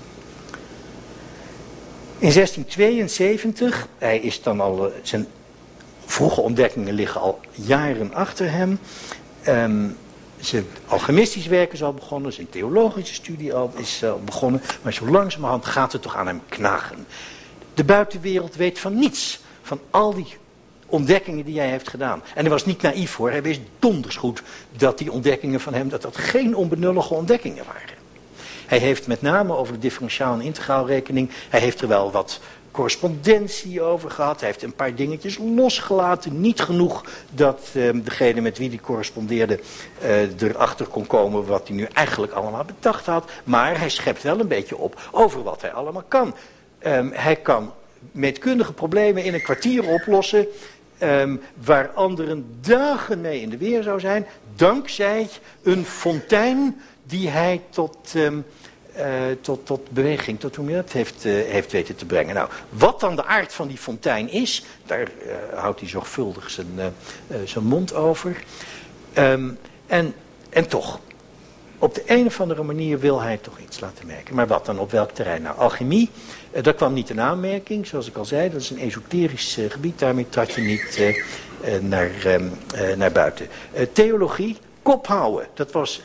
In 1672, hij is dan al, zijn vroege ontdekkingen liggen al jaren achter hem. Zijn alchemistisch werk is al begonnen, zijn theologische studie is al begonnen. Maar zo langzamerhand gaat het toch aan hem knagen. De buitenwereld weet van niets, van al die ontdekkingen die hij heeft gedaan. En hij was niet naïef hoor, hij wist donders goed dat die ontdekkingen van hem, dat geen onbenullige ontdekkingen waren. Hij heeft met name over de differentiaal- en integraalrekening, hij heeft er wel wat correspondentie over gehad. Hij heeft een paar dingetjes losgelaten. Niet genoeg dat degene met wie hij correspondeerde erachter kon komen wat hij nu eigenlijk allemaal bedacht had. Maar hij schept wel een beetje op over wat hij allemaal kan. Hij kan meetkundige problemen in een kwartier oplossen. Waar anderen dagen mee in de weer zou zijn. Dankzij een fontein die hij tot beweging, tot hoe je dat heeft weten te brengen. Nou, wat dan de aard van die fontein is, daar houdt hij zorgvuldig zijn mond over. En toch, op de een of andere manier wil hij toch iets laten merken. Maar wat dan, op welk terrein? Nou, alchemie, dat kwam niet in aanmerking, zoals ik al zei, dat is een esoterisch gebied, daarmee trad je niet naar buiten. Theologie, kop houden, dat was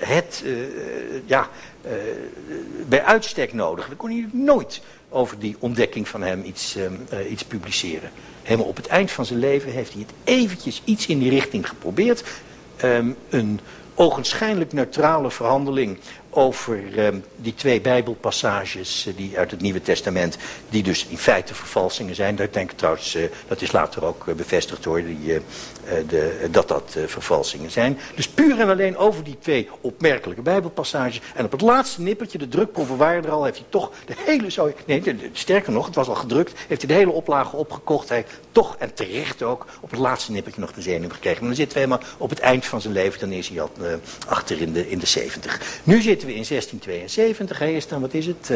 bij uitstek nodig. Dan kon hij nooit over die ontdekking van hem iets publiceren. Helemaal op het eind van zijn leven heeft hij het eventjes iets in die richting geprobeerd. Een ogenschijnlijk neutrale verhandeling over die 2 bijbelpassages die uit het Nieuwe Testament, die dus in feite vervalsingen zijn. Daar denk ik trouwens, dat is later ook bevestigd hoor, dat vervalsingen zijn. Dus puur en alleen over die 2 opmerkelijke bijbelpassages. En op het laatste nippertje, de drukproeven waren er al, heeft hij toch de hele sterker nog, het was al gedrukt, heeft hij de hele oplage opgekocht. Hij toch, en terecht ook, op het laatste nippertje nog de zenuw gekregen. Maar dan zitten we helemaal op het eind van zijn leven, dan is hij al achter in de 70. Nu zitten we in 1672, hij is dan, wat is het,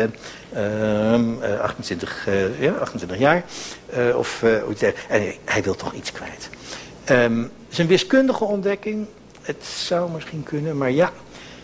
28 jaar. En hij wil toch iets kwijt. Zijn wiskundige ontdekking, het zou misschien kunnen, maar ja.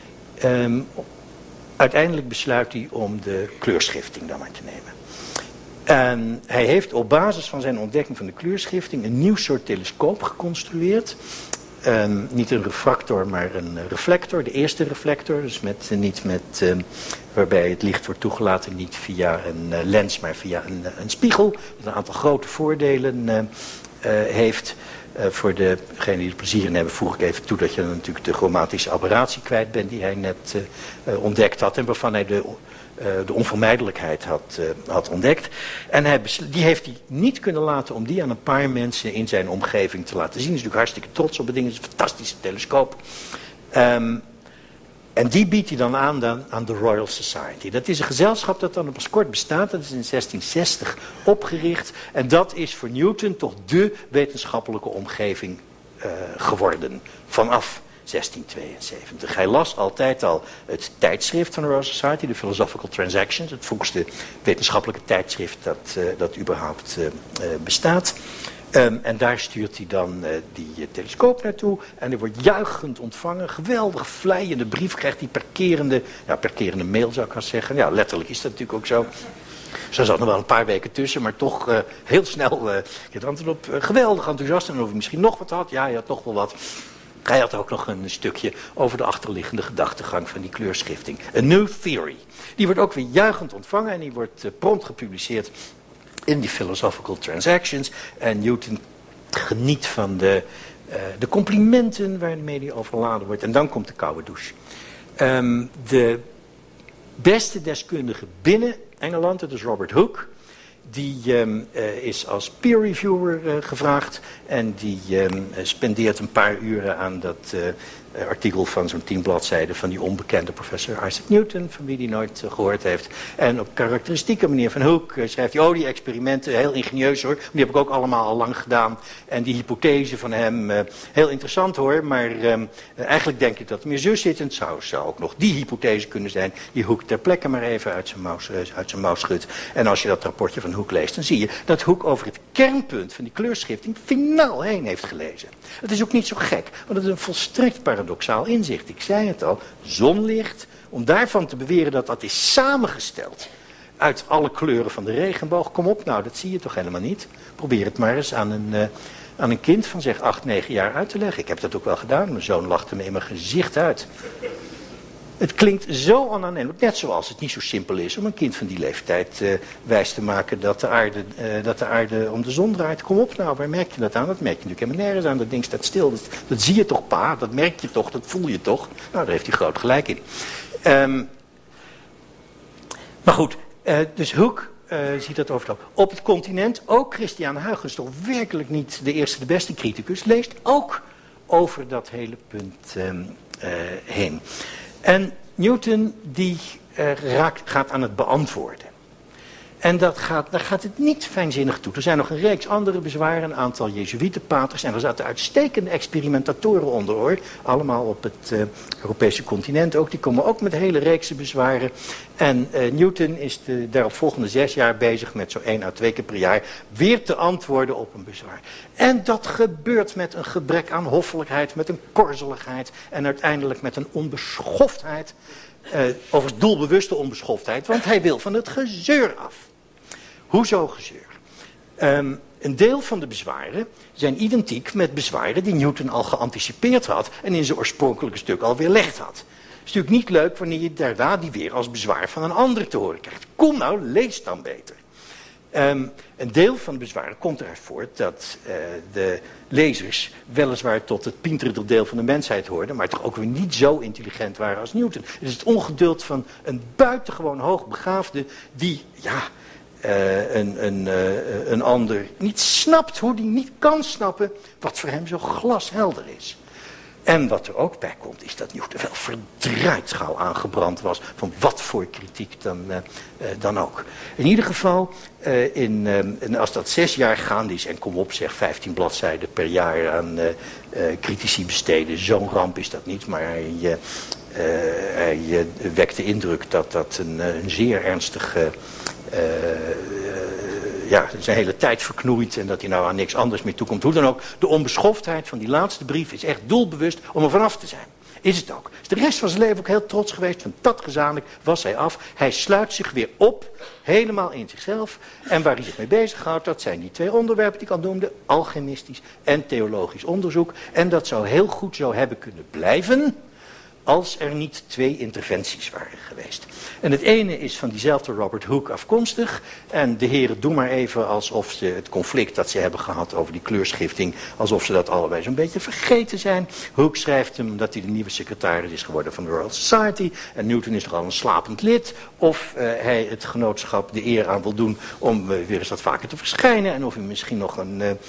Uiteindelijk besluit hij om de kleurschrifting dan maar te nemen. En hij heeft op basis van zijn ontdekking van de kleurschrifting een nieuw soort telescoop geconstrueerd. Niet een refractor, maar een reflector. De eerste reflector, dus waarbij het licht wordt toegelaten niet via een lens, maar via een spiegel. Dat een aantal grote voordelen heeft. Voor degenen die er plezier in hebben, voeg ik even toe dat je dan natuurlijk de chromatische aberratie kwijt bent die hij net ontdekt had en waarvan hij de onvermijdelijkheid had ontdekt. En die heeft hij niet kunnen laten om die aan een paar mensen in zijn omgeving te laten zien. Hij is natuurlijk hartstikke trots op het ding, het is een fantastische telescoop. En die biedt hij dan aan de Royal Society. Dat is een gezelschap dat dan pas kort bestaat. Dat is in 1660 opgericht. En dat is voor Newton toch de wetenschappelijke omgeving geworden. Vanaf 1672. Hij las altijd al het tijdschrift van de Royal Society, de Philosophical Transactions. Het vroegste wetenschappelijke tijdschrift dat überhaupt bestaat. En daar stuurt hij dan die telescoop naartoe. En er wordt juichend ontvangen. Geweldig vleiende brief krijgt hij per kerende mail zou ik gaan zeggen. Ja, letterlijk is dat natuurlijk ook zo. Dus er zat nog wel een paar weken tussen, maar toch heel snel het antwoord op. Geweldig enthousiast. En of hij misschien nog wat had. Ja, hij had toch wel wat. Hij had ook nog een stukje over de achterliggende gedachtegang van die kleurschrifting. A New Theory. Die wordt ook weer juichend ontvangen en die wordt prompt gepubliceerd in die Philosophical Transactions. En Newton geniet van de complimenten waarmee hij overladen wordt. En dan komt de koude douche. De beste deskundige binnen Engeland, dat is Robert Hooke. Die is als peer reviewer gevraagd. En die spendeert een paar uren aan dat artikel van zo'n 10 bladzijden van die onbekende professor Isaac Newton, van wie hij nooit gehoord heeft. En op karakteristieke manier van Hooke schrijft hij, die experimenten, heel ingenieus hoor, die heb ik ook allemaal al lang gedaan. En die hypothese van hem, heel interessant hoor, maar eigenlijk denk ik dat er meer zus zit. En het zou ook nog die hypothese kunnen zijn, die Hooke ter plekke maar even uit zijn mouw schudt. En als je dat rapportje van Hooke leest, dan zie je dat Hooke over het kernpunt van die kleurschrifting finaal heen heeft gelezen. Dat is ook niet zo gek, want het is een volstrekt paradoxaal inzicht. Ik zei het al, zonlicht, om daarvan te beweren dat dat is samengesteld uit alle kleuren van de regenboog. Kom op nou, dat zie je toch helemaal niet? Probeer het maar eens aan een kind van zeg 8, 9 jaar uit te leggen. Ik heb dat ook wel gedaan, mijn zoon lachte me in mijn gezicht uit. Het klinkt zo onaannemelijk, net zoals het niet zo simpel is om een kind van die leeftijd wijs te maken dat de aarde om de zon draait. Kom op nou, waar merk je dat aan? Dat merk je natuurlijk helemaal nergens aan, dat ding staat stil. Dat zie je toch pa, dat merk je toch, dat voel je toch? Nou, daar heeft hij groot gelijk in. Maar goed, dus Hooke ziet dat overal. Op het continent, ook Christiaan Huygens, toch werkelijk niet de eerste, de beste criticus, leest ook over dat hele punt heen. En Newton die gaat aan het beantwoorden. En daar gaat het niet fijnzinnig toe. Er zijn nog een reeks andere bezwaren, een aantal jezuïetenpaters. En er zaten uitstekende experimentatoren onder hoor. Allemaal op het Europese continent ook. Die komen ook met hele reekse bezwaren. En Newton is de daaropvolgende 6 jaar bezig met zo 1 à 2 keer per jaar weer te antwoorden op een bezwaar. En dat gebeurt met een gebrek aan hoffelijkheid, met een korzeligheid en uiteindelijk met een onbeschoftheid. Overigens doelbewuste onbeschoftheid, want hij wil van het gezeur af. Hoezo gezeur? Een deel van de bezwaren zijn identiek met bezwaren die Newton al geanticipeerd had en in zijn oorspronkelijke stuk al weerlegd had. Het is natuurlijk niet leuk wanneer je daarna die weer als bezwaar van een ander te horen krijgt. Kom nou, lees dan beter. Een deel van de bezwaren komt eruit voort dat de lezers weliswaar tot het pientere deel van de mensheid hoorden, maar toch ook weer niet zo intelligent waren als Newton. Het is het ongeduld van een buitengewoon hoogbegaafde die, een ander niet snapt, hoe die niet kan snappen wat voor hem zo glashelder is. En wat er ook bij komt, is dat Newton wel verdraaid gauw aangebrand was van wat voor kritiek dan ook. In ieder geval, als dat 6 jaar gaande is, en kom op zeg, 15 bladzijden per jaar aan critici besteden, zo'n ramp is dat niet, maar hij wekt de indruk dat dat een zeer ernstige zijn hele tijd verknoeit en dat hij nou aan niks anders meer toekomt. Hoe dan ook, de onbeschoftheid van die laatste brief is echt doelbewust om er vanaf te zijn. Is het ook. Is de rest van zijn leven ook heel trots geweest, van dat gezamenlijk was hij af. Hij sluit zich weer op, helemaal in zichzelf. En waar hij zich mee bezighoudt, dat zijn die 2 onderwerpen die ik al noemde, alchemistisch en theologisch onderzoek. En dat zou heel goed zo hebben kunnen blijven, als er niet 2 interventies waren geweest. En het ene is van diezelfde Robert Hooke afkomstig. En de heren doen maar even alsof ze het conflict dat ze hebben gehad over die kleurschrifting, alsof ze dat allebei zo'n beetje vergeten zijn. Hooke schrijft hem dat hij de nieuwe secretaris is geworden van de Royal Society. En Newton is nogal een slapend lid. Of hij het genootschap de eer aan wil doen om weer eens wat vaker te verschijnen. En of hij misschien nog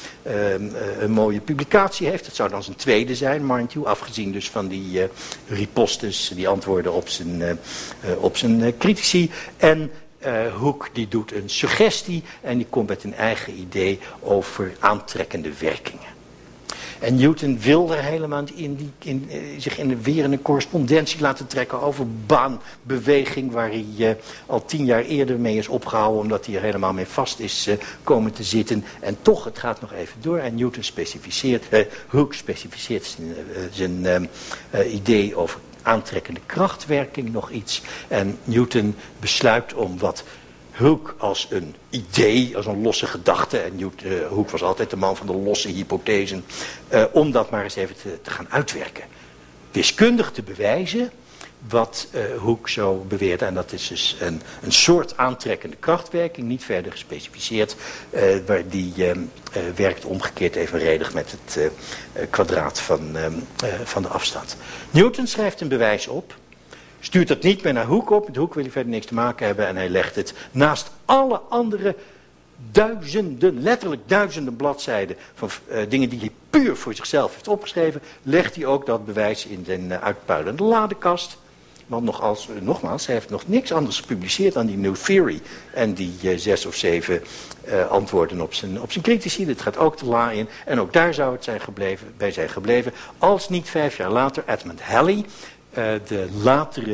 een mooie publicatie heeft. Dat zou dan zijn tweede zijn, mind you. Afgezien dus van die ripostes, die antwoorden op zijn critici. En Hooke die doet een suggestie en die komt met een eigen idee over aantrekkende werkingen. En Newton wil er helemaal zich weer in een correspondentie laten trekken over baanbeweging, waar hij al 10 jaar eerder mee is opgehouden, omdat hij er helemaal mee vast is komen te zitten. En toch, het gaat nog even door. En Hooke specificeert zijn idee over aantrekkende krachtwerking nog iets. En Newton besluit om wat Hooke als een idee, als een losse gedachte, en Hooke was altijd de man van de losse hypothesen, om dat maar eens even te gaan uitwerken. Wiskundig te bewijzen wat Hooke zo beweerde. En dat is dus een soort aantrekkende krachtwerking, niet verder gespecificeerd, waar die werkt omgekeerd evenredig met het kwadraat van de afstand. Newton schrijft een bewijs op, stuurt dat niet meer naar Hooke op, met Hooke wil hij verder niks te maken hebben en hij legt het naast alle andere letterlijk duizenden bladzijden van dingen die hij puur voor zichzelf heeft opgeschreven, legt hij ook dat bewijs in zijn uitpuilende ladekast. Want nogmaals, hij heeft nog niks anders gepubliceerd dan die New Theory en die 6 of 7 antwoorden op zijn critici. Dit gaat ook de la in. En ook daar zou het bij zijn gebleven als niet 5 jaar later Edmund Halley, de latere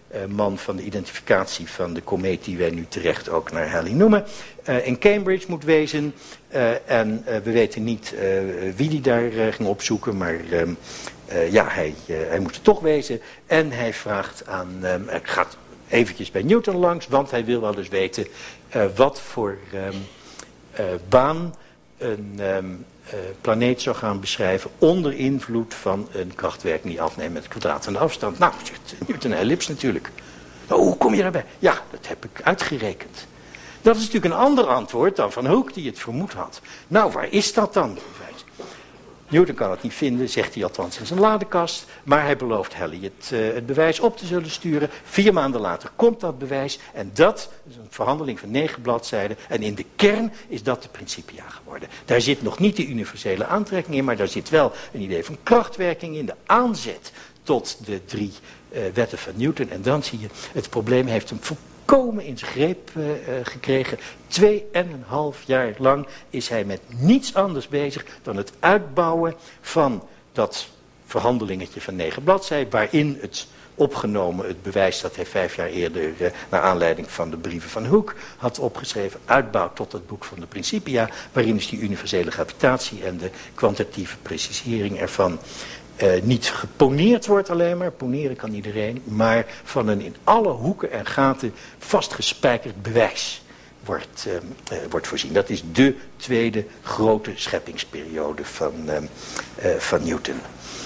man van de identificatie van de komeet die wij nu terecht ook naar Halley noemen, in Cambridge moet wezen. En we weten niet wie die daar ging opzoeken, maar hij moet er toch wezen. En hij vraagt aan, hij gaat eventjes bij Newton langs, want hij wil wel eens weten wat voor baan een planeet zou gaan beschrijven onder invloed van een krachtwerking die afneemt met het kwadraat van de afstand. Nou, zegt Newton, ellips natuurlijk. Nou, hoe kom je daarbij? Ja, dat heb ik uitgerekend. Dat is natuurlijk een ander antwoord dan Van Hooke die het vermoed had. Nou, waar is dat dan? Newton kan het niet vinden, zegt hij althans in zijn ladekast. Maar hij belooft Halley het bewijs op te zullen sturen. 4 maanden later komt dat bewijs. En dat is een verhandeling van 9 bladzijden. En in de kern is dat de Principia geworden. Daar zit nog niet de universele aantrekking in. Maar daar zit wel een idee van krachtwerking in. De aanzet tot de 3 wetten van Newton. En dan zie je, het probleem heeft hem volkomen in zijn greep gekregen. 2,5 jaar lang is hij met niets anders bezig dan het uitbouwen van dat verhandelingetje van 9 bladzijden, waarin het opgenomen, het bewijs dat hij 5 jaar eerder naar aanleiding van de brieven van Hooke had opgeschreven, uitbouwt tot het boek van de Principia, waarin dus die universele gravitatie en de kwantitatieve precisering ervan niet geponeerd wordt alleen maar, poneren kan iedereen, maar van een in alle hoeken en gaten vastgespijkerd bewijs wordt voorzien. Dat is de tweede grote scheppingsperiode van Newton.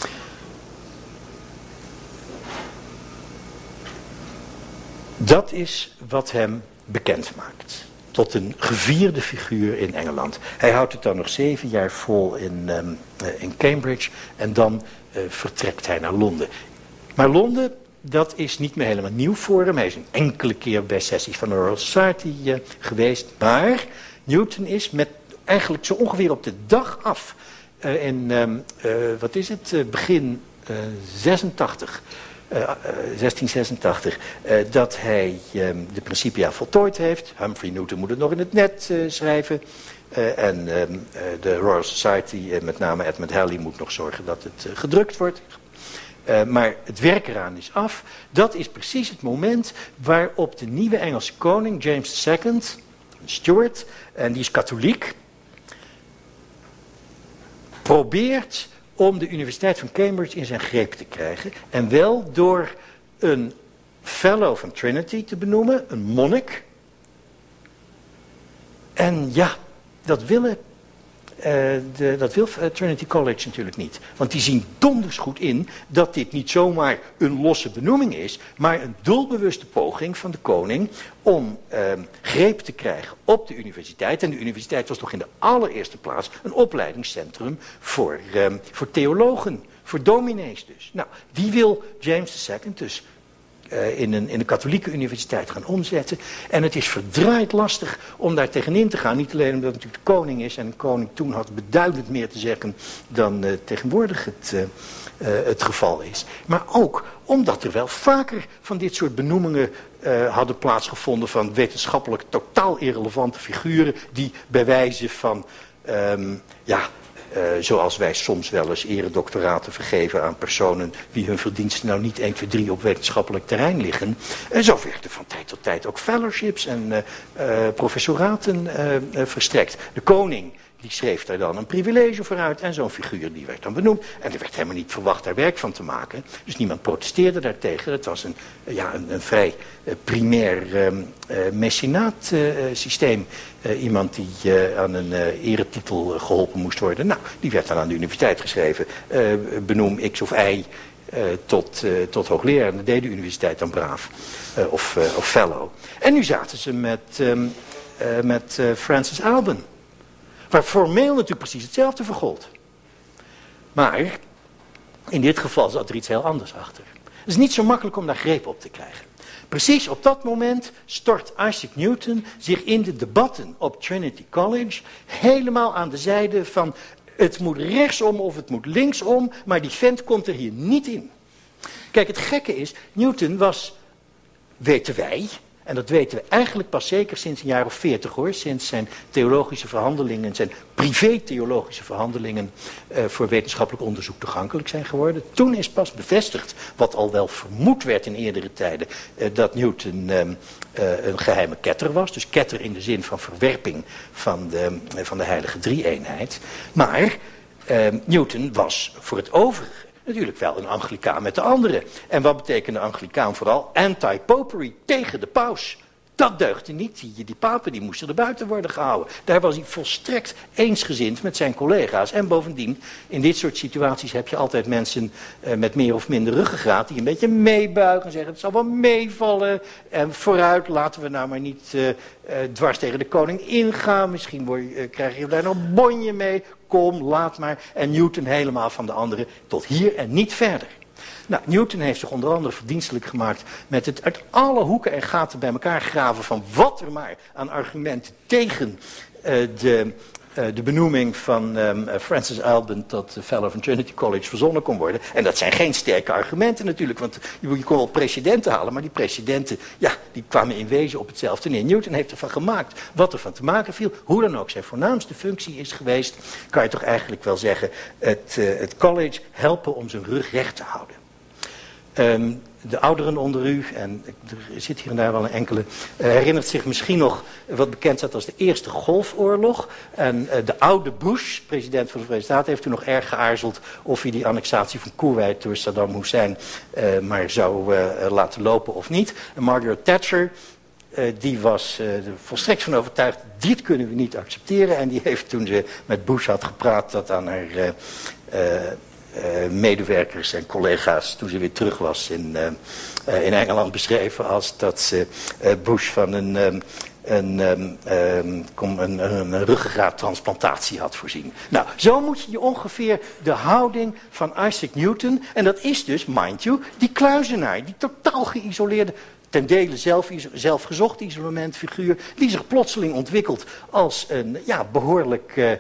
Dat is wat hem bekend maakt. Tot een gevierde figuur in Engeland. Hij houdt het dan nog 7 jaar vol in Cambridge en dan vertrekt hij naar Londen. Maar Londen, dat is niet meer helemaal nieuw voor hem. Hij is een enkele keer bij sessies van de Royal Society geweest. Maar Newton is met eigenlijk zo ongeveer op de dag af begin 1686, dat hij de Principia voltooid heeft. Humphrey Newton moet het nog in het net schrijven. En de Royal Society, met name Edmund Halley, moet nog zorgen dat het gedrukt wordt. Maar het werk eraan is af. Dat is precies het moment waarop de nieuwe Engelse koning, James II, een Stuart, en die is katholiek, probeert om de Universiteit van Cambridge in zijn greep te krijgen. En wel door een fellow van Trinity te benoemen, een monnik. En ja, dat wil Trinity College natuurlijk niet. Want die zien donders goed in dat dit niet zomaar een losse benoeming is, maar een doelbewuste poging van de koning om greep te krijgen op de universiteit. En de universiteit was toch in de allereerste plaats een opleidingscentrum voor theologen, voor dominees dus. Nou, die wil James II dus in een katholieke universiteit gaan omzetten. En het is verdraaid lastig om daar tegenin te gaan. Niet alleen omdat het natuurlijk de koning is. En een koning toen had beduidend meer te zeggen dan tegenwoordig het geval is. Maar ook omdat er wel vaker van dit soort benoemingen hadden plaatsgevonden van wetenschappelijk totaal irrelevante figuren die bij wijze van zoals wij soms wel eens eredoctoraten vergeven aan personen wie hun verdiensten nou niet 1, 2, 3 op wetenschappelijk terrein liggen. En zo werden van tijd tot tijd ook fellowships en professoraten verstrekt. De koning die schreef daar dan een privilege voor uit en zo'n figuur die werd dan benoemd. En er werd helemaal niet verwacht daar werk van te maken. Dus niemand protesteerde daartegen. Het was een vrij primair mecenaat systeem. Iemand die aan een eretitel geholpen moest worden. Nou, die werd dan aan de universiteit geschreven. Benoem X of Y tot hoogleraar. En dat deed de universiteit dan braaf. Of fellow. En nu zaten ze met Francis Alban. Waar formeel natuurlijk precies hetzelfde vergold. Maar in dit geval zat er iets heel anders achter. Het is niet zo makkelijk om daar greep op te krijgen. Precies op dat moment stort Isaac Newton zich in de debatten op Trinity College helemaal aan de zijde van het moet rechtsom of het moet linksom, maar die vent komt er hier niet in. Kijk, het gekke is, Newton was, weten wij, En dat weten we eigenlijk pas zeker sinds een jaar of 40 hoor. Sinds zijn theologische verhandelingen, zijn privé-theologische verhandelingen voor wetenschappelijk onderzoek toegankelijk zijn geworden. Toen is pas bevestigd, wat al wel vermoed werd in eerdere tijden, dat Newton een geheime ketter was. Dus ketter in de zin van verwerping van de heilige drie-eenheid. Maar Newton was voor het overige natuurlijk wel een Anglicaan met de anderen. En wat betekende Anglicaan vooral? Anti-popery, tegen de paus. Dat deugde niet. Die papen die moesten er buiten worden gehouden. Daar was hij volstrekt eensgezind met zijn collega's. En bovendien, in dit soort situaties heb je altijd mensen met meer of minder ruggengraat die een beetje meebuigen en zeggen het zal wel meevallen. En vooruit, laten we nou maar niet dwars tegen de koning ingaan. Misschien krijg je daar nog een bonje mee. Kom, laat maar. En Newton helemaal van de anderen tot hier en niet verder. Nou, Newton heeft zich onder andere verdienstelijk gemaakt met het uit alle hoeken en gaten bij elkaar graven van wat er maar aan argumenten tegen de benoeming van Francis Alban tot Fellow van Trinity College verzonnen kon worden. En dat zijn geen sterke argumenten natuurlijk, want je kon wel precedenten halen, maar die precedenten, ja, die kwamen in wezen op hetzelfde neer. Newton heeft ervan gemaakt wat er van te maken viel. Hoe dan ook, zijn voornaamste functie is geweest, kan je toch eigenlijk wel zeggen, het college helpen om zijn rug recht te houden. De ouderen onder u, en er zit hier en daar wel een enkele, herinnert zich misschien nog wat bekend staat als de Eerste Golfoorlog. En de oude Bush, president van de Verenigde Staten, heeft toen nog erg geaarzeld of hij die annexatie van Koeweit door Saddam Hussein maar zou laten lopen of niet. En Margaret Thatcher, die was volstrekt van overtuigd, dit kunnen we niet accepteren. En die heeft toen ze met Bush had gepraat dat aan haar medewerkers en collega's toen ze weer terug was in Engeland beschreven als dat ze Bush van een ruggengraattransplantatie had voorzien. Nou, zo moet je ongeveer de houding van Isaac Newton, en dat is dus, mind you, die kluizenaar, die totaal geïsoleerde, ten dele zelfgezochte isolementfiguur, die zich plotseling ontwikkelt als een behoorlijk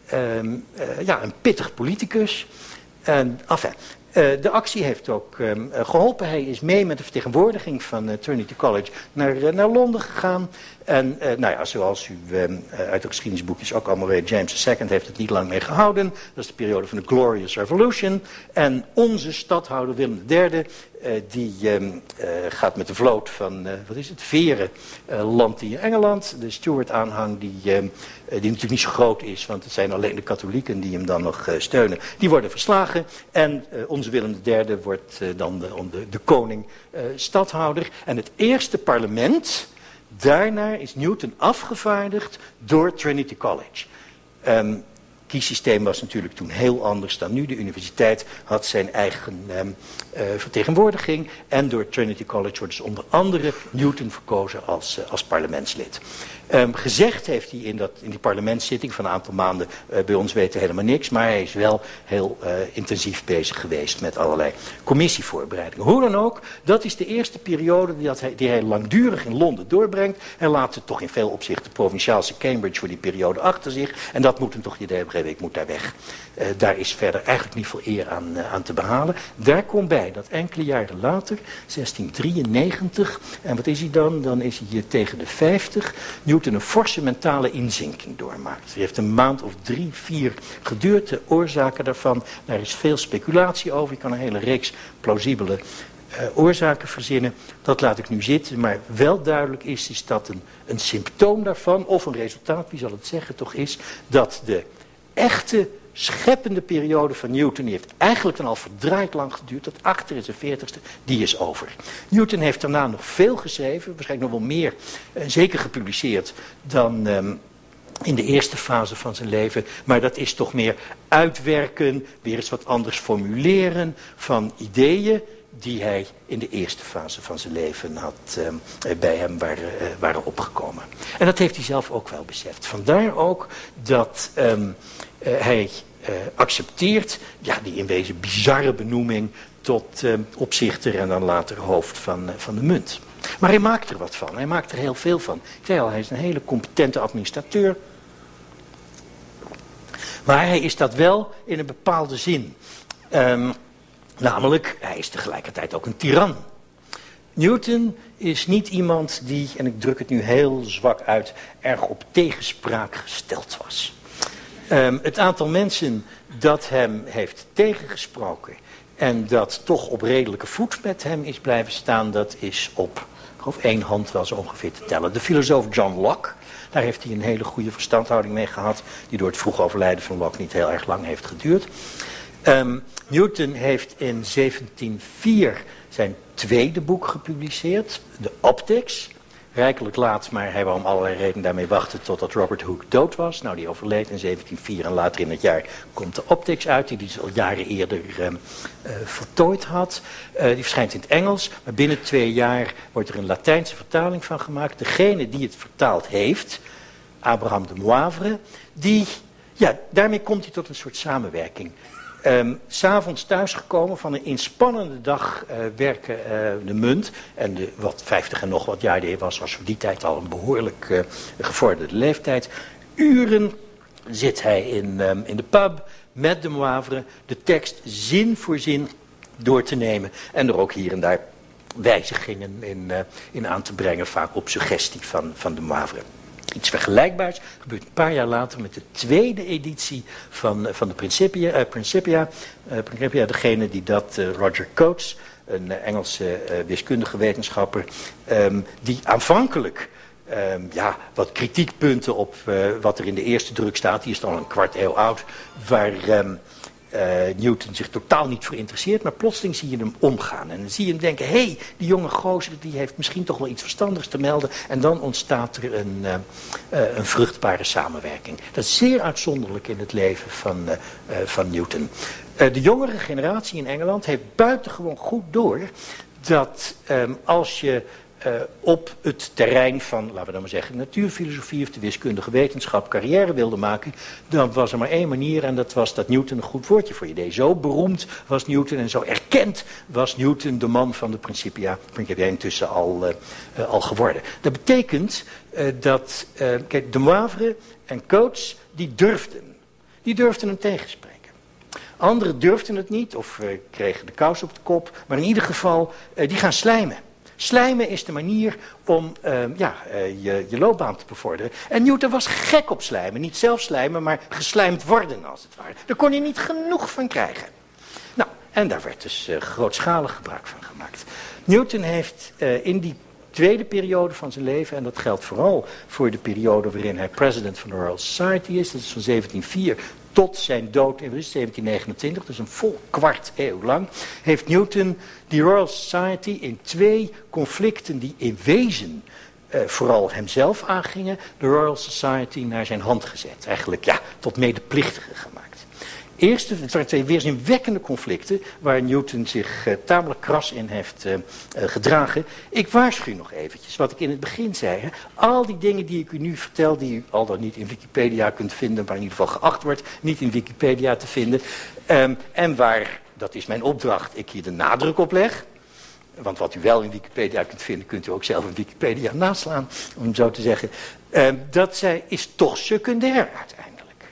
een pittig politicus. Enfin, de actie heeft ook geholpen. Hij is mee met de vertegenwoordiging van Trinity College naar Londen gegaan. En zoals u uit de geschiedenisboekjes ook allemaal weet, James II heeft het niet lang mee gehouden. Dat is de periode van de Glorious Revolution. En onze stadhouder Willem III, die gaat met de vloot van, Veren, landt in Engeland. De Stuart-aanhang, die natuurlijk niet zo groot is, want het zijn alleen de katholieken die hem dan nog steunen. Die worden verslagen en onze Willem III wordt dan de koning stadhouder. En het eerste parlement, daarna is Newton afgevaardigd door Trinity College. Het kiessysteem was natuurlijk toen heel anders dan nu. De universiteit had zijn eigen vertegenwoordiging. En door Trinity College wordt dus onder andere Newton verkozen als parlementslid. Gezegd heeft hij in die parlementszitting van een aantal maanden, bij ons weten helemaal niks, maar hij is wel heel intensief bezig geweest met allerlei commissievoorbereidingen. Hoe dan ook, dat is de eerste periode die hij langdurig in Londen doorbrengt. Hij laat het toch in veel opzichten provinciaalse Cambridge voor die periode achter zich. En dat moet hem toch, ik moet daar weg. Daar is verder eigenlijk niet veel eer aan te behalen. Daar komt bij dat enkele jaren later, 1693, en wat is hij dan? Dan is hij hier tegen de 50, Newton een forse mentale inzinking doormaakt. Hij heeft een maand of 3, 4 geduurd. De oorzaken daarvan, daar is veel speculatie over. Je kan een hele reeks plausibele oorzaken verzinnen. Dat laat ik nu zitten, maar wel duidelijk is dat een symptoom daarvan, of een resultaat, wie zal het zeggen, toch is dat de echte scheppende periode van Newton, die heeft eigenlijk dan al verdraaid lang geduurd, tot achter in zijn 40ste, die is over. Newton heeft daarna nog veel geschreven, waarschijnlijk nog wel meer, zeker gepubliceerd, dan in de eerste fase van zijn leven. Maar dat is toch meer uitwerken, weer eens wat anders formuleren van ideeën die hij in de eerste fase van zijn leven bij hem waren opgekomen. En dat heeft hij zelf ook wel beseft. Vandaar ook dat hij accepteert die in wezen bizarre benoeming tot opzichter en dan later hoofd van de munt. Maar hij maakt er wat van. Hij maakt er heel veel van. Ik zei al, hij is een hele competente administrateur. Maar hij is dat wel in een bepaalde zin. Namelijk, hij is tegelijkertijd ook een tiran. Newton is niet iemand die, en ik druk het nu heel zwak uit, erg op tegenspraak gesteld was. Het aantal mensen dat hem heeft tegengesproken en dat toch op redelijke voet met hem is blijven staan, dat is op, ik geloof, 1 hand wel zo ongeveer te tellen. De filosoof John Locke, daar heeft hij een hele goede verstandhouding mee gehad, die door het vroeg overlijden van Locke niet heel erg lang heeft geduurd. Newton heeft in 1704 zijn tweede boek gepubliceerd, de Optics. Rijkelijk laat, maar hij wou om allerlei redenen daarmee wachten totdat Robert Hooke dood was. Nou, die overleed in 1704 en later in het jaar komt de Optics uit, die hij al jaren eerder voltooid had. Die verschijnt in het Engels, maar binnen 2 jaar wordt er een Latijnse vertaling van gemaakt. Degene die het vertaald heeft, Abraham de Moivre, daarmee komt hij tot een soort samenwerking. 'S'avonds thuisgekomen van een inspannende dag werken de munt. En wat 50 en nog wat jaar die was voor die tijd al een behoorlijk gevorderde leeftijd. Uren zit hij in de pub met de Moivre de tekst zin voor zin door te nemen. En er ook hier en daar wijzigingen in aan te brengen, vaak op suggestie van de Moivre. Iets vergelijkbaars gebeurt een paar jaar later met de tweede editie van de Principia. Principia, degene die dat, Roger Coates, een Engelse wiskundige wetenschapper, die aanvankelijk wat kritiekpunten op wat er in de eerste druk staat, die is dan een kwart eeuw oud, waar Newton zich totaal niet voor interesseert, maar plotseling zie je hem omgaan. En dan zie je hem denken, hé, die jonge gozer die heeft misschien toch wel iets verstandigs te melden. En dan ontstaat er een vruchtbare samenwerking. Dat is zeer uitzonderlijk in het leven van Newton. De jongere generatie in Engeland heeft buitengewoon goed door dat als je op het terrein van, laten we dan maar zeggen, natuurfilosofie of de wiskundige wetenschap carrière wilde maken, dan was er maar 1 manier en dat was dat Newton een goed woordje voor je deed. Zo beroemd was Newton en zo erkend was Newton de man van de Principia intussen al geworden. Dat betekent dat, kijk, de Moivre en Coates, die durfden hem tegenspreken. Anderen durfden het niet of kregen de kous op de kop, maar in ieder geval, die gaan slijmen. Slijmen is de manier om je loopbaan te bevorderen. En Newton was gek op slijmen. Niet zelf slijmen, maar geslijmd worden als het ware. Daar kon je niet genoeg van krijgen. Nou, en daar werd dus grootschalig gebruik van gemaakt. Newton heeft in die tweede periode van zijn leven, en dat geldt vooral voor de periode waarin hij president van de Royal Society is, dat is van 1704 tot zijn dood in 1729, dus een vol kwart eeuw lang, heeft Newton die Royal Society in 2 conflicten die in wezen vooral hemzelf aangingen, de Royal Society naar zijn hand gezet. Eigenlijk tot medeplichtige gemaakt. Eerst, het waren 2 weerzinwekkende conflicten waar Newton zich tamelijk kras in heeft gedragen. Ik waarschuw nog eventjes wat ik in het begin zei. Hè. Al die dingen die ik u nu vertel, die u al dan niet in Wikipedia kunt vinden, maar in ieder geval geacht wordt niet in Wikipedia te vinden. En waar, dat is mijn opdracht, ik hier de nadruk op leg. Want wat u wel in Wikipedia kunt vinden, kunt u ook zelf in Wikipedia naslaan, om zo te zeggen. Dat is toch secundair uiteindelijk.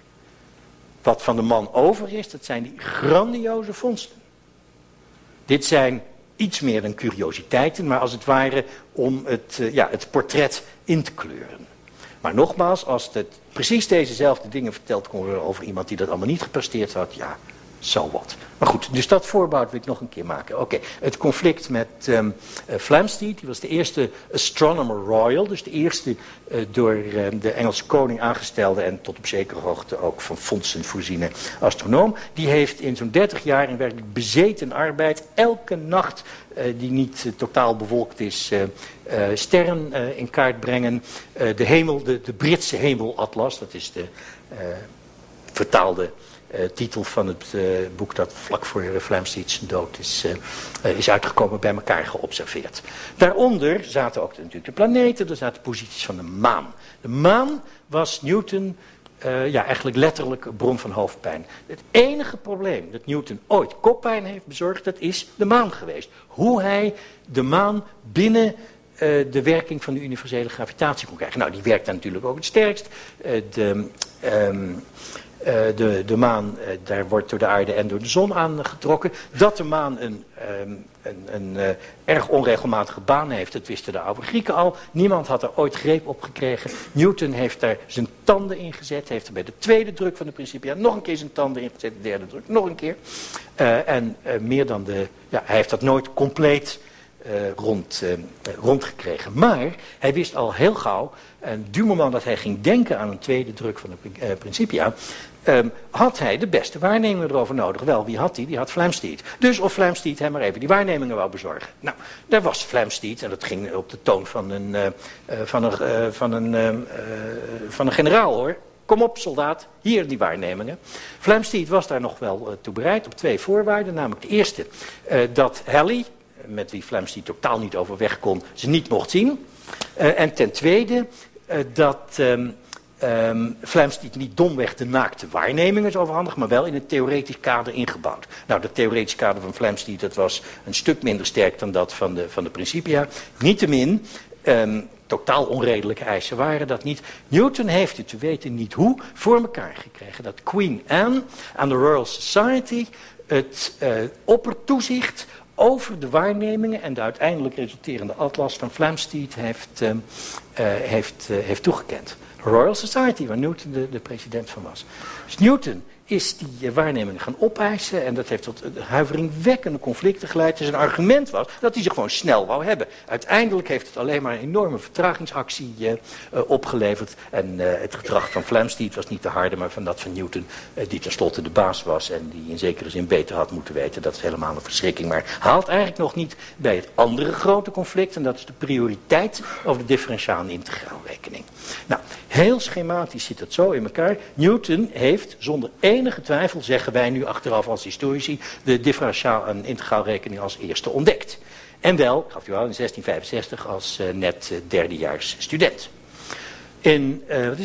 Wat van de man over is, dat zijn die grandioze vondsten. Dit zijn iets meer dan curiositeiten, maar als het ware om het portret in te kleuren. Maar nogmaals, als het precies dezezelfde dingen verteld kon worden over iemand die dat allemaal niet gepresteerd had, so what. Maar goed, dus dat voorbehoud wil ik nog een keer maken. Oké, het conflict met Flamsteed, die was de eerste Astronomer Royal, dus de eerste door de Engelse koning aangestelde en tot op zekere hoogte ook van fondsen voorziene astronoom. Die heeft in zo'n 30 jaar in werkelijk bezeten arbeid, elke nacht die niet totaal bewolkt is, sterren in kaart brengen. De Britse hemelatlas, dat is de vertaalde titel van het boek dat vlak voor Flamsteed zijn dood is uitgekomen, bij elkaar geobserveerd. Daaronder zaten ook natuurlijk de planeten, er zaten posities van de maan. De maan was Newton eigenlijk letterlijk een bron van hoofdpijn. Het enige probleem dat Newton ooit koppijn heeft bezorgd, dat is de maan geweest. Hoe hij de maan binnen de werking van de universele gravitatie kon krijgen. Nou, die werkt dan natuurlijk ook het sterkst. de maan, daar wordt door de aarde en door de zon aangetrokken. Dat de maan een erg onregelmatige baan heeft, dat wisten de oude Grieken al. Niemand had er ooit greep op gekregen. Newton heeft daar zijn tanden in gezet, heeft er bij de tweede druk van de Principia nog een keer zijn tanden in gezet, de derde druk nog een keer. Meer dan hij heeft dat nooit compleet rondgekregen. Maar hij wist al heel gauw, en du moment dat hij ging denken aan een tweede druk van de Principia, had hij de beste waarnemingen erover nodig. Wel, wie had hij? Die had Flamsteed. Dus of Flamsteed hem maar even die waarnemingen wou bezorgen. Nou, daar was Flamsteed, en dat ging op de toon van een generaal, hoor. Kom op, soldaat, hier die waarnemingen. Flamsteed was daar nog wel toe bereid op 2 voorwaarden. Namelijk de eerste, dat Halley, met wie Flamsteed totaal niet overweg kon, ze niet mocht zien. En ten tweede, dat Flamsteed niet domweg de naakte waarnemingen zou overhandigen, maar wel in een theoretisch kader ingebouwd. Nou, dat theoretisch kader van Flamsteed, dat was een stuk minder sterk dan dat van de Principia. Niettemin, totaal onredelijke eisen waren dat niet. Newton heeft het, we weten niet hoe, voor elkaar gekregen dat Queen Anne aan de Royal Society het oppertoezicht over de waarnemingen en de uiteindelijk resulterende atlas van Flamsteed heeft toegekend. Royal Society, waar Newton de president van was. Dus Newton is die waarnemingen gaan opeisen en dat heeft tot huiveringwekkende conflicten geleid. Dus een argument was dat hij ze gewoon snel wou hebben. Uiteindelijk heeft het alleen maar een enorme vertragingsactie opgeleverd. En het gedrag van Flamsteed was niet de harde, maar van dat van Newton, die tenslotte de baas was en die in zekere zin beter had moeten weten. Dat is helemaal een verschrikking, maar haalt eigenlijk nog niet bij het andere grote conflict, en dat is de prioriteit over de differentiaal en integraalrekening. Nou, heel schematisch zit het zo in elkaar. Newton heeft zonder enige twijfel, zeggen wij nu achteraf als historici, de differentiaal en integraalrekening als eerste ontdekt. En wel, gaf u al, in 1665 als net derdejaars student. In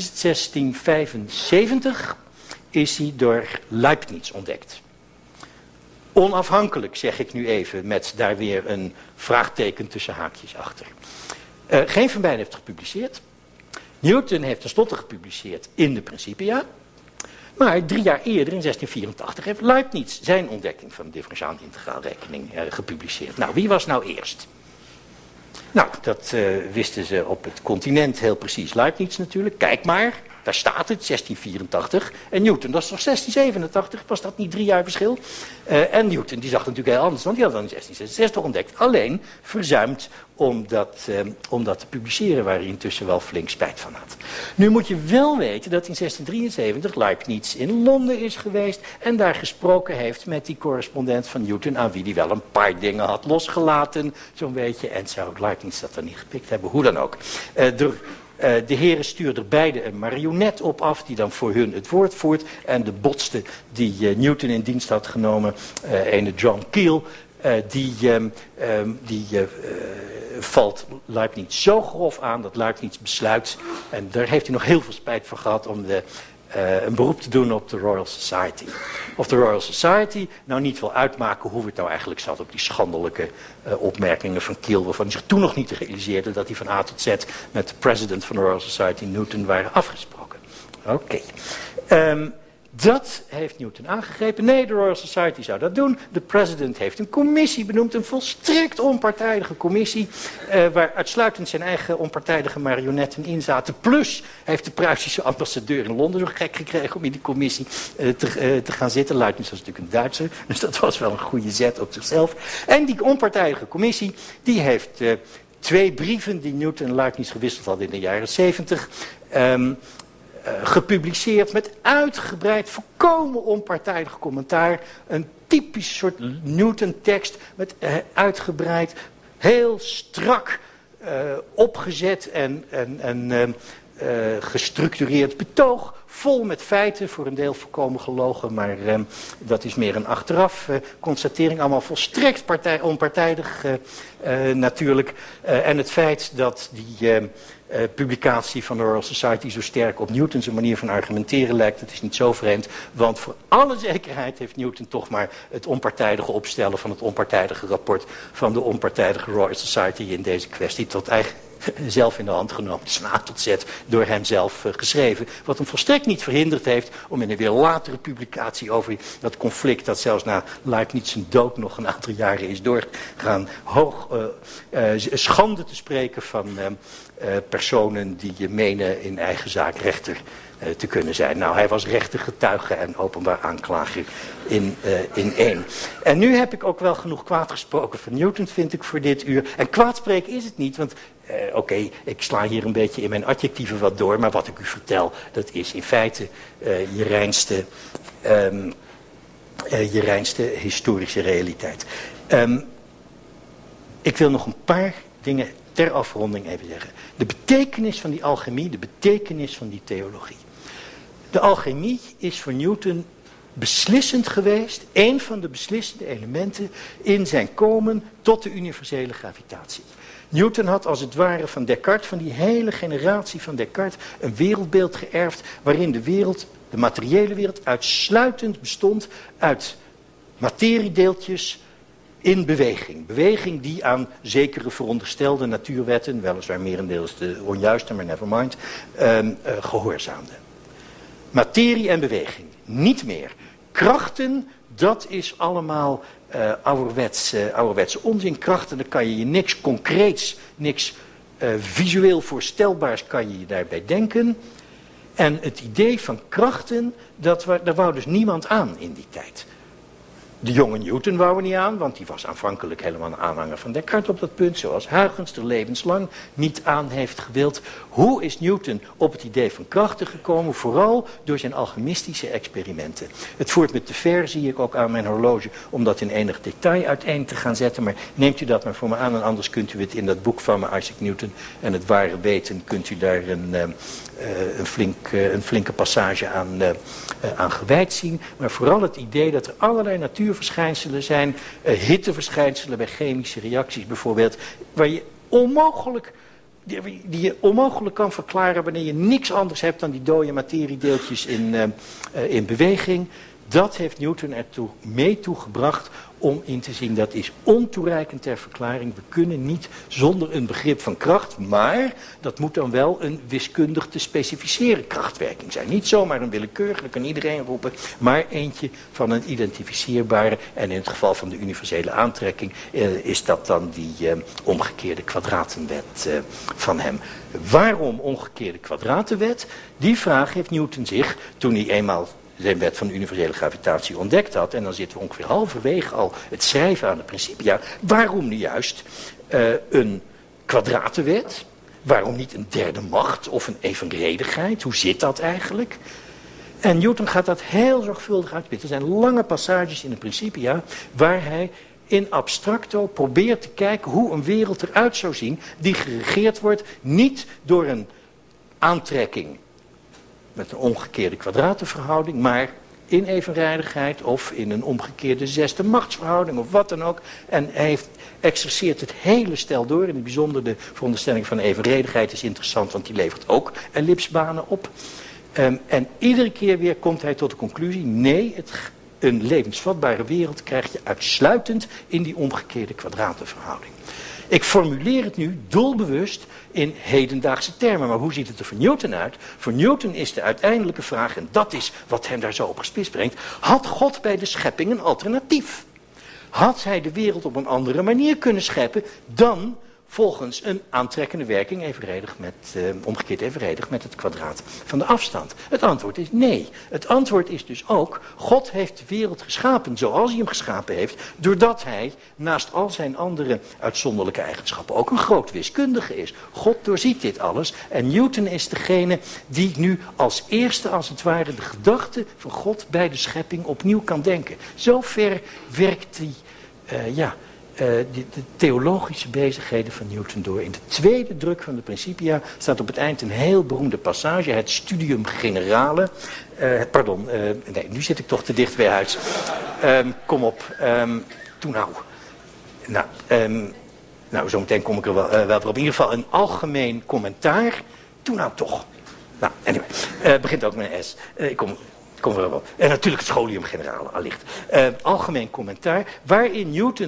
1675 is hij door Leibniz ontdekt. Onafhankelijk, zeg ik nu even, met daar weer een vraagteken tussen haakjes achter. Geen van beiden heeft gepubliceerd. Newton heeft tenslotte gepubliceerd in de Principia. Maar 3 jaar eerder, in 1684, heeft Leibniz zijn ontdekking van de differentiaal en integraalrekening gepubliceerd. Nou, wie was nou eerst? Nou, dat wisten ze op het continent heel precies. Leibniz natuurlijk, kijk maar, daar staat het, 1684. En Newton, dat is toch 1687, was dat niet 3 jaar verschil? En Newton, die zag het natuurlijk heel anders, want die had dan in 1666 ontdekt. Alleen verzuimd om dat te publiceren, waar hij intussen wel flink spijt van had. Nu moet je wel weten dat in 1673 Leibniz in Londen is geweest en daar gesproken heeft met die correspondent van Newton, aan wie hij wel een paar dingen had losgelaten, zo'n beetje. En zou Leibniz dat dan niet gepikt hebben, hoe dan ook. De heren stuurden beide een marionet op af, die dan voor hun het woord voert. En de botste die Newton in dienst had genomen, ene John Keel, die valt Leibniz zo grof aan dat Leibniz besluit, en daar heeft hij nog heel veel spijt van gehad, om een beroep te doen op de Royal Society. Of de Royal Society nou niet wil uitmaken hoe het nou eigenlijk zat op die schandelijke opmerkingen van Keel, waarvan hij zich toen nog niet realiseerde dat hij van A tot Z met de president van de Royal Society, Newton, waren afgesproken. Oké. Dat heeft Newton aangegrepen. Nee, de Royal Society zou dat doen. De president heeft een commissie benoemd, een volstrekt onpartijdige commissie, waar uitsluitend zijn eigen onpartijdige marionetten in zaten. Plus heeft de Pruisische ambassadeur in Londen zo gek gekregen om in die commissie te gaan zitten. Leibniz was natuurlijk een Duitser, dus dat was wel een goede zet op zichzelf. En die onpartijdige commissie, die heeft 2 brieven die Newton en Leibniz gewisseld hadden in de jaren 70... gepubliceerd met uitgebreid, volkomen onpartijdig commentaar. Een typisch soort Newton-tekst met uitgebreid, heel strak opgezet en gestructureerd betoog. Vol met feiten, voor een deel volkomen gelogen, maar dat is meer een achteraf constatering. Allemaal volstrekt onpartijdig natuurlijk. En het feit dat die publicatie van de Royal Society zo sterk op Newton's manier van argumenteren lijkt, dat is niet zo vreemd. Want voor alle zekerheid heeft Newton toch maar het onpartijdige opstellen van het onpartijdige rapport van de onpartijdige Royal Society in deze kwestie tot zelf in de hand genomen, van A tot Z, door hemzelf geschreven. Wat hem volstrekt niet verhinderd heeft om in een weer latere publicatie over dat conflict, dat zelfs na Leibniz zijn dood nog een aantal jaren is doorgegaan, schande te spreken van personen die menen in eigen zaak rechter te kunnen zijn. Nou, hij was rechter, getuige en openbaar aanklager in één. En nu heb ik ook wel genoeg kwaad gesproken van Newton, vind ik, voor dit uur. En kwaadspreken is het niet, want oké, ik sla hier een beetje in mijn adjectieven wat door, maar wat ik u vertel, dat is in feite je reinste historische realiteit. Ik wil nog een paar dingen ter afronding even zeggen. De betekenis van die alchemie, de betekenis van die theologie. De alchemie is voor Newton beslissend geweest, een van de beslissende elementen in zijn komen tot de universele gravitatie. Newton had als het ware van Descartes, van die hele generatie van Descartes, een wereldbeeld geërfd waarin de wereld, de materiële wereld, uitsluitend bestond uit materiedeeltjes in beweging. Beweging die aan zekere veronderstelde natuurwetten, weliswaar merendeels de onjuiste, maar nevermind, gehoorzaamde. Materie en beweging, niet meer. Krachten, dat is allemaal ouderwetse onzin. Krachten, daar kan je niks concreets, niks visueel voorstelbaars kan je daarbij denken. En het idee van krachten, daar wou dus niemand aan in die tijd. De jonge Newton wou er niet aan, want die was aanvankelijk helemaal een aanhanger van Descartes op dat punt, zoals Huygens er levenslang niet aan heeft gewild. Hoe is Newton op het idee van krachten gekomen? Vooral door zijn alchemistische experimenten. Het voert me te ver, zie ik ook aan mijn horloge, om dat in enig detail uiteen te gaan zetten, maar neemt u dat maar voor me aan en anders kunt u het in dat boek van me, Isaac Newton en het ware weten, kunt u daar een flinke passage aan gewijd zien. Maar vooral het idee dat er allerlei natuurverschijnselen zijn, hitteverschijnselen bij chemische reacties bijvoorbeeld, waar je die je onmogelijk kan verklaren wanneer je niks anders hebt dan die dode materiedeeltjes in beweging. Dat heeft Newton ertoe mee toegebracht om in te zien dat is ontoereikend ter verklaring. We kunnen niet zonder een begrip van kracht, maar dat moet dan wel een wiskundig te specificeren krachtwerking zijn. Niet zomaar een willekeurige, dat kan iedereen roepen, maar eentje van een identificeerbare. En in het geval van de universele aantrekking is dat dan die omgekeerde kwadratenwet van hem. Waarom omgekeerde kwadratenwet? Die vraag heeft Newton zich, toen hij eenmaal zijn wet van de universele gravitatie ontdekt had, en dan zitten we ongeveer halverwege al het schrijven aan de Principia, waarom nu juist een kwadratenwet? Waarom niet een derde macht of een evenredigheid? Hoe zit dat eigenlijk? En Newton gaat dat heel zorgvuldig uitspitten. Er zijn lange passages in de Principia waar hij in abstracto probeert te kijken hoe een wereld eruit zou zien die geregeerd wordt niet door een aantrekking met een omgekeerde kwadratenverhouding, maar in evenredigheid of in een omgekeerde zesde machtsverhouding of wat dan ook. En hij exerceert het hele stel door. In het bijzonder de veronderstelling van evenredigheid is interessant, want die levert ook ellipsbanen op. En iedere keer weer komt hij tot de conclusie, nee, een levensvatbare wereld krijg je uitsluitend in die omgekeerde kwadratenverhouding. Ik formuleer het nu doelbewust in hedendaagse termen. Maar hoe ziet het er voor Newton uit? Voor Newton is de uiteindelijke vraag, en dat is wat hem daar zo op gespitst brengt, had God bij de schepping een alternatief? Had hij de wereld op een andere manier kunnen scheppen dan volgens een aantrekkende werking omgekeerd evenredig met het kwadraat van de afstand? Het antwoord is nee. Het antwoord is dus ook, God heeft de wereld geschapen zoals hij hem geschapen heeft, doordat hij naast al zijn andere uitzonderlijke eigenschappen ook een groot wiskundige is. God doorziet dit alles en Newton is degene die nu als eerste als het ware de gedachte van God bij de schepping opnieuw kan denken. Zo ver werkt die, de theologische bezigheden van Newton door. In de tweede druk van de Principia staat op het eind een heel beroemde passage, het Studium Generale. Nee, nu zit ik toch te dicht bij huis. Kom op, toen nou. Nou, zometeen kom ik er wel op. In ieder geval een algemeen commentaar. Toen nou toch. Nou, anyway, begint ook met een S. Ik kom er wel op. En natuurlijk het Scholium Generale, allicht. Algemeen commentaar, waarin Newton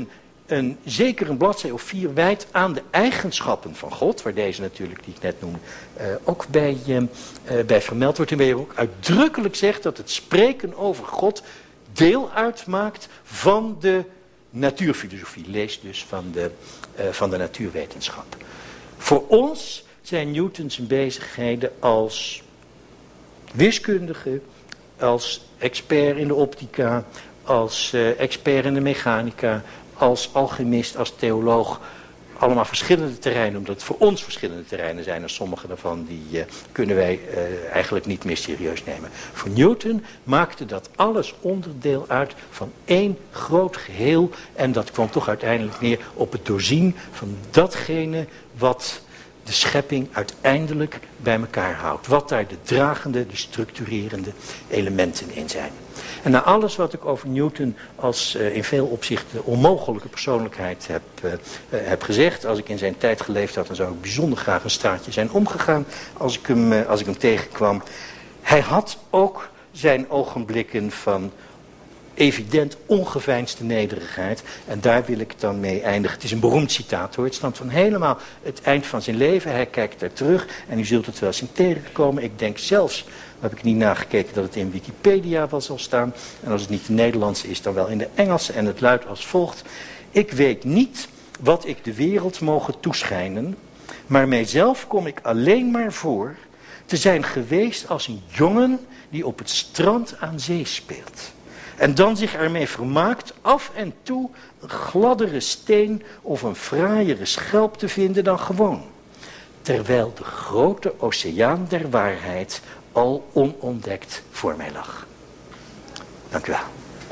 zeker een bladzij of 4 wijdt aan de eigenschappen van God, waar deze natuurlijk, die ik net noemde, ook bij vermeld wordt. En waar je ook uitdrukkelijk zegt dat het spreken over God deel uitmaakt van de natuurfilosofie. Lees dus van de natuurwetenschap. Voor ons zijn Newton's bezigheden als wiskundige, als expert in de optica, als expert in de mechanica, als alchemist, als theoloog, allemaal verschillende terreinen, omdat het voor ons verschillende terreinen zijn en sommige daarvan die kunnen wij eigenlijk niet meer serieus nemen. Voor Newton maakte dat alles onderdeel uit van één groot geheel en dat kwam toch uiteindelijk neer op het doorzien van datgene wat de schepping uiteindelijk bij elkaar houdt. Wat daar de dragende, de structurerende elementen in zijn. En na alles wat ik over Newton als in veel opzichten onmogelijke persoonlijkheid heb gezegd. Als ik in zijn tijd geleefd had, dan zou ik bijzonder graag een straatje zijn omgegaan als ik hem tegenkwam. Hij had ook zijn ogenblikken van evident ongeveinsde nederigheid. En daar wil ik het dan mee eindigen. Het is een beroemd citaat hoor. Het stamt van helemaal het eind van zijn leven. Hij kijkt daar terug en u zult het wel zien tegenkomen. Ik denk zelfs, heb ik niet nagekeken, dat het in Wikipedia wel zal staan. En als het niet de Nederlandse is, dan wel in de Engelse. En het luidt als volgt. Ik weet niet wat ik de wereld mogen toeschijnen, maar mijzelf kom ik alleen maar voor te zijn geweest als een jongen die op het strand aan zee speelt. En dan zich ermee vermaakt af en toe een gladdere steen of een fraaiere schelp te vinden dan gewoon. Terwijl de grote oceaan der waarheid al onontdekt voor mij lag. Dank u wel.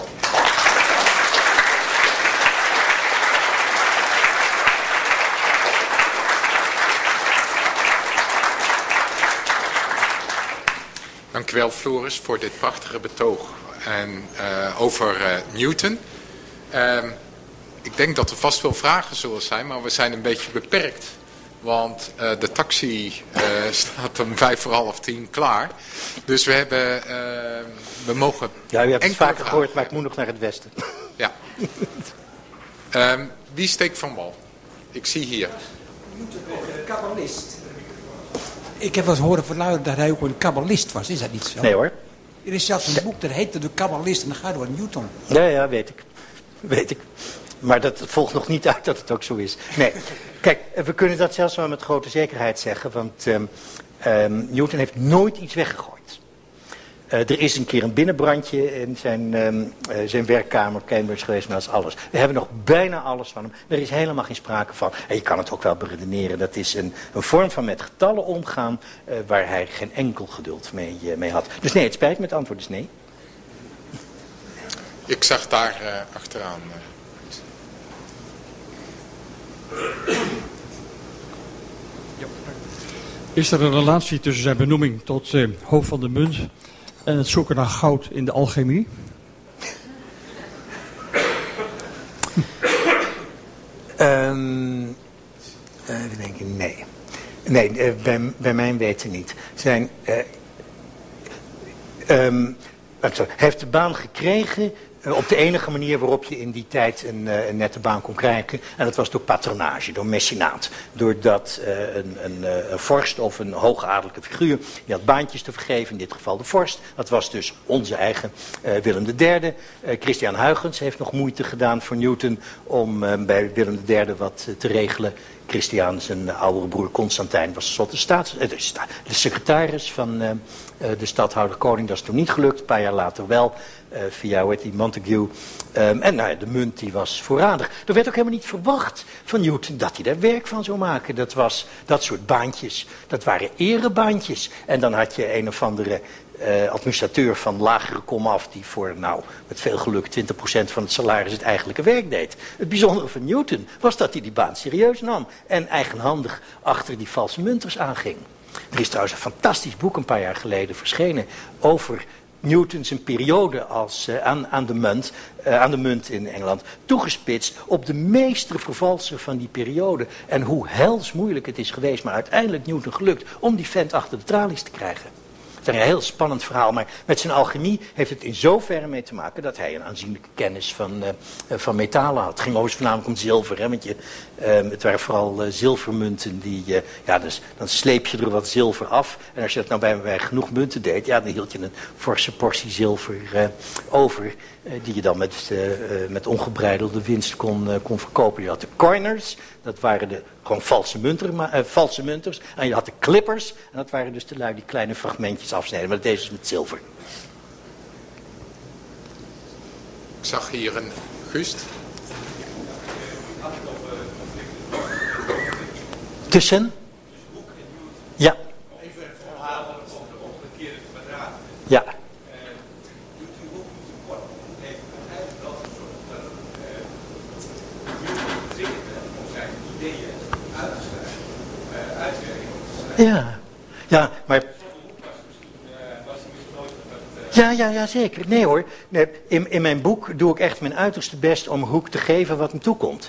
Dank u wel, Floris, voor dit prachtige betoog. En over Newton. Ik denk dat er vast veel vragen zullen zijn, maar we zijn een beetje beperkt. Want de taxi staat om 9:55 klaar. Dus we mogen... Ja, u hebt het vaker gehoord, maar ik moet nog naar het westen. Ja. Wie steekt van wal? Ik zie hier. Kabbalist. Ik heb wel eens horen verluiden dat hij ook een kabbalist was. Is dat niet zo? Nee hoor. Er is zelfs een boek dat heette De Kabbalist en dat gaat over Newton. Ja, weet ik. Maar dat volgt nog niet uit dat het ook zo is. Nee, kijk, we kunnen dat zelfs wel met grote zekerheid zeggen, want Newton heeft nooit iets weggegooid. Er is een keer een binnenbrandje in zijn werkkamer Cambridge geweest, maar dat is alles. We hebben nog bijna alles van hem. Er is helemaal geen sprake van. En je kan het ook wel beredeneren. Dat is een vorm van met getallen omgaan waar hij geen enkel geduld mee had. Dus nee, het spijt me, het antwoord is nee. Ik zag daar achteraan. Is er een relatie tussen zijn benoeming tot hoofd van de munt en het zoeken naar goud in de alchemie? Even denken, nee. Nee, bij mijn weten niet. Hij heeft de baan gekregen op de enige manier waarop je in die tijd een nette baan kon krijgen. En dat was door patronage, door mecenaat. Doordat een vorst of een hoogadellijke figuur, die had baantjes te vergeven, in dit geval de vorst. Dat was dus onze eigen Willem III. Christian Huygens heeft nog moeite gedaan voor Newton om bij Willem III wat te regelen. Christian, zijn oudere broer Constantijn, was de secretaris van de stadhouder koning. Dat is toen niet gelukt, een paar jaar later wel, via die Montague. En nou ja, de munt die was voorradig. Er werd ook helemaal niet verwacht van Newton dat hij daar werk van zou maken. Dat soort baantjes, dat waren erebaantjes. En dan had je een of andere administrateur van lagere komaf die voor, met veel geluk 20% van het salaris het eigenlijke werk deed. Het bijzondere van Newton was dat hij die baan serieus nam en eigenhandig achter die valse munters aanging. Er is trouwens een fantastisch boek een paar jaar geleden verschenen over Newton zijn periode aan de munt in Engeland, toegespitst op de meestervervalser van die periode en hoe hels moeilijk het is geweest, maar uiteindelijk Newton gelukt om die vent achter de tralies te krijgen. Het is een heel spannend verhaal, maar met zijn alchemie heeft het in zoverre mee te maken dat hij een aanzienlijke kennis van metalen had. Het ging overigens voornamelijk om zilver, hè, want het waren vooral zilvermunten dus dan sleep je er wat zilver af. En als je dat nou bij genoeg munten deed, dan hield je een forse portie zilver over, die je dan met ongebreidelde winst kon verkopen. Je had de coiners, dat waren gewoon valse munters. En je had de clippers, en dat waren dus de lui die kleine fragmentjes afsnijden. Maar dat deden ze met zilver. Ik zag hier een Gust. Tussen? Ja. Even een verhaal over de omgekeerde kwadraat. Ja. Newton heeft uiteindelijk wel gezorgd dat Newton triggerde om zijn ideeën uit te schrijven. Ja, maar... Ja, zeker. Nee hoor. Nee, in mijn boek doe ik echt mijn uiterste best om Hooke te geven wat hem toekomt.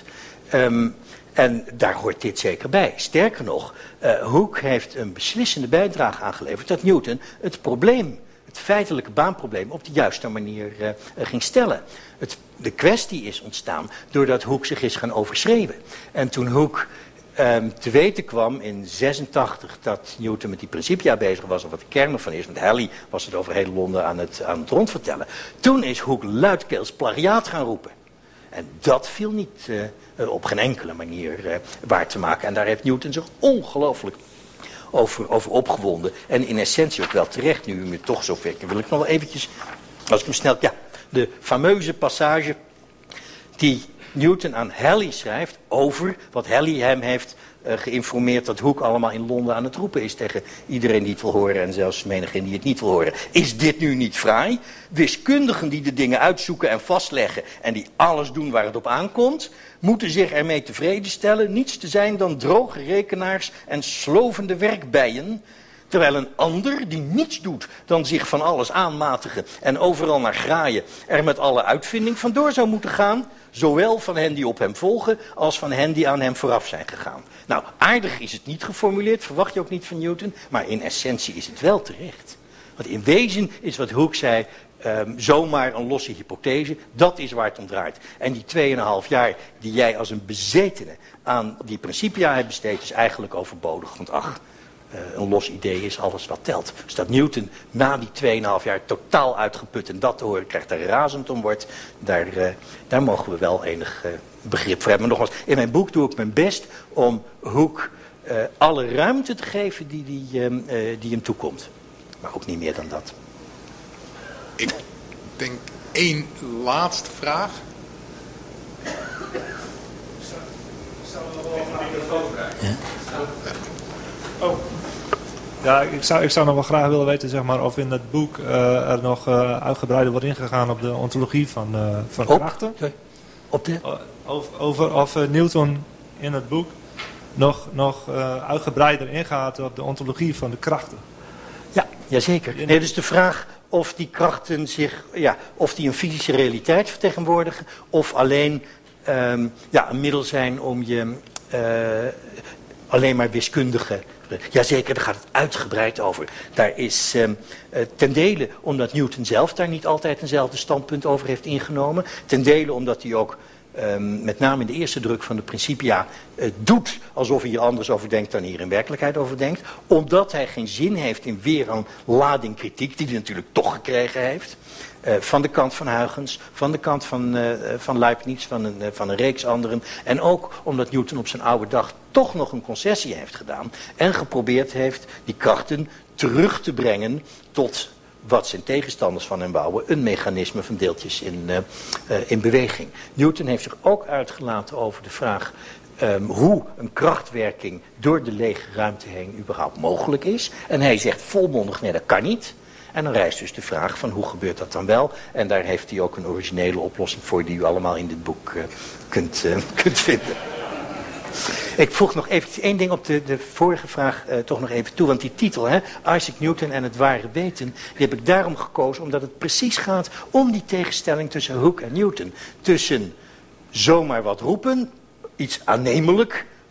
En daar hoort dit zeker bij. Sterker nog, Hooke heeft een beslissende bijdrage aangeleverd dat Newton het feitelijke baanprobleem op de juiste manier ging stellen. De kwestie is ontstaan doordat Hooke zich is gaan overschreeuwen. En toen Hooke te weten kwam in 86 dat Newton met die Principia bezig was, of wat de kern ervan is, want Halley was het over heel Londen aan het rondvertellen. Toen is Hooke luidkeels plagiaat gaan roepen. En dat viel niet op geen enkele manier waar te maken. En daar heeft Newton zich ongelooflijk over opgewonden. En in essentie ook wel terecht. Nu u me toch zover wil ik nog wel eventjes, als ik hem snel... Ja, de fameuze passage die Newton aan Halley schrijft over wat Halley hem heeft geïnformeerd dat Hooke allemaal in Londen aan het roepen is tegen iedereen die het wil horen en zelfs menigeen die het niet wil horen. Is dit nu niet fraai? Wiskundigen die de dingen uitzoeken en vastleggen en die alles doen waar het op aankomt, moeten zich ermee tevreden stellen niets te zijn dan droge rekenaars en slovende werkbijen, terwijl een ander die niets doet dan zich van alles aanmatigen en overal naar graaien er met alle uitvinding vandoor zou moeten gaan, zowel van hen die op hem volgen als van hen die aan hem vooraf zijn gegaan. Nou, aardig is het niet geformuleerd, verwacht je ook niet van Newton, maar in essentie is het wel terecht. Want in wezen is wat Hooke zei zomaar een losse hypothese, dat is waar het om draait. En die 2,5 jaar die jij als een bezetene aan die Principia hebt besteed, is eigenlijk overbodig, want een los idee is alles wat telt. Dus dat Newton na die 2,5 jaar totaal uitgeput en dat te horen krijgt, daar razend om wordt, daar mogen we wel enig begrip voor hebben. Maar nogmaals, in mijn boek doe ik mijn best om Hooke alle ruimte te geven die hem toekomt. Maar ook niet meer dan dat. Ik denk één laatste vraag. Ja, ik zou nog wel graag willen weten, zeg maar, of in het boek er nog uitgebreider wordt ingegaan op de ontologie van krachten. Of Newton in het boek nog uitgebreider ingaat op de ontologie van de krachten. Ja, jazeker. Nee, dus de vraag of die krachten of die een fysische realiteit vertegenwoordigen, of alleen een middel zijn om je alleen maar wiskundige... Jazeker, daar gaat het uitgebreid over. Daar is ten dele omdat Newton zelf daar niet altijd eenzelfde standpunt over heeft ingenomen. Ten dele omdat hij ook met name in de eerste druk van de Principia doet alsof hij hier anders over denkt dan hij hier in werkelijkheid over denkt. Omdat hij geen zin heeft in weer een lading kritiek, die hij natuurlijk toch gekregen heeft. Van de kant van Huygens, van de kant van Leibniz, van een reeks anderen. En ook omdat Newton op zijn oude dag toch nog een concessie heeft gedaan. En geprobeerd heeft die krachten terug te brengen tot wat zijn tegenstanders van hem bouwen. Een mechanisme van deeltjes in beweging. Newton heeft zich ook uitgelaten over de vraag hoe een krachtwerking door de lege ruimte heen überhaupt mogelijk is. En hij zegt volmondig, nee, dat kan niet. En dan rijst dus de vraag van hoe gebeurt dat dan wel. En daar heeft hij ook een originele oplossing voor die u allemaal in dit boek kunt vinden. Ik voeg nog even één ding op de vorige vraag toch nog even toe. Want die titel, Isaac Newton en het ware weten, die heb ik daarom gekozen omdat het precies gaat om die tegenstelling tussen Hooke en Newton. Tussen zomaar wat roepen, iets aannemelijk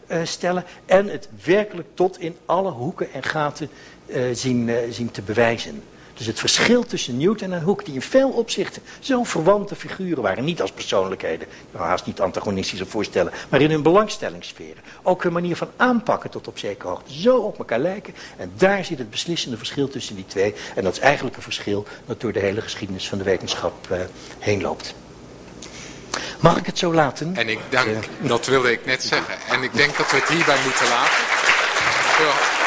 stellen en het werkelijk tot in alle hoeken en gaten zien te bewijzen. Dus het verschil tussen Newton en Hooke, die in veel opzichten zo verwante figuren waren, niet als persoonlijkheden, haast niet antagonistisch te voorstellen, maar in hun belangstellingssferen. Ook hun manier van aanpakken tot op zekere hoogte zo op elkaar lijken. En daar zit het beslissende verschil tussen die twee. En dat is eigenlijk een verschil dat door de hele geschiedenis van de wetenschap heen loopt. Mag ik het zo laten? En ik dank, dat wilde ik net zeggen. En ik denk dat we het hierbij moeten laten. Veel.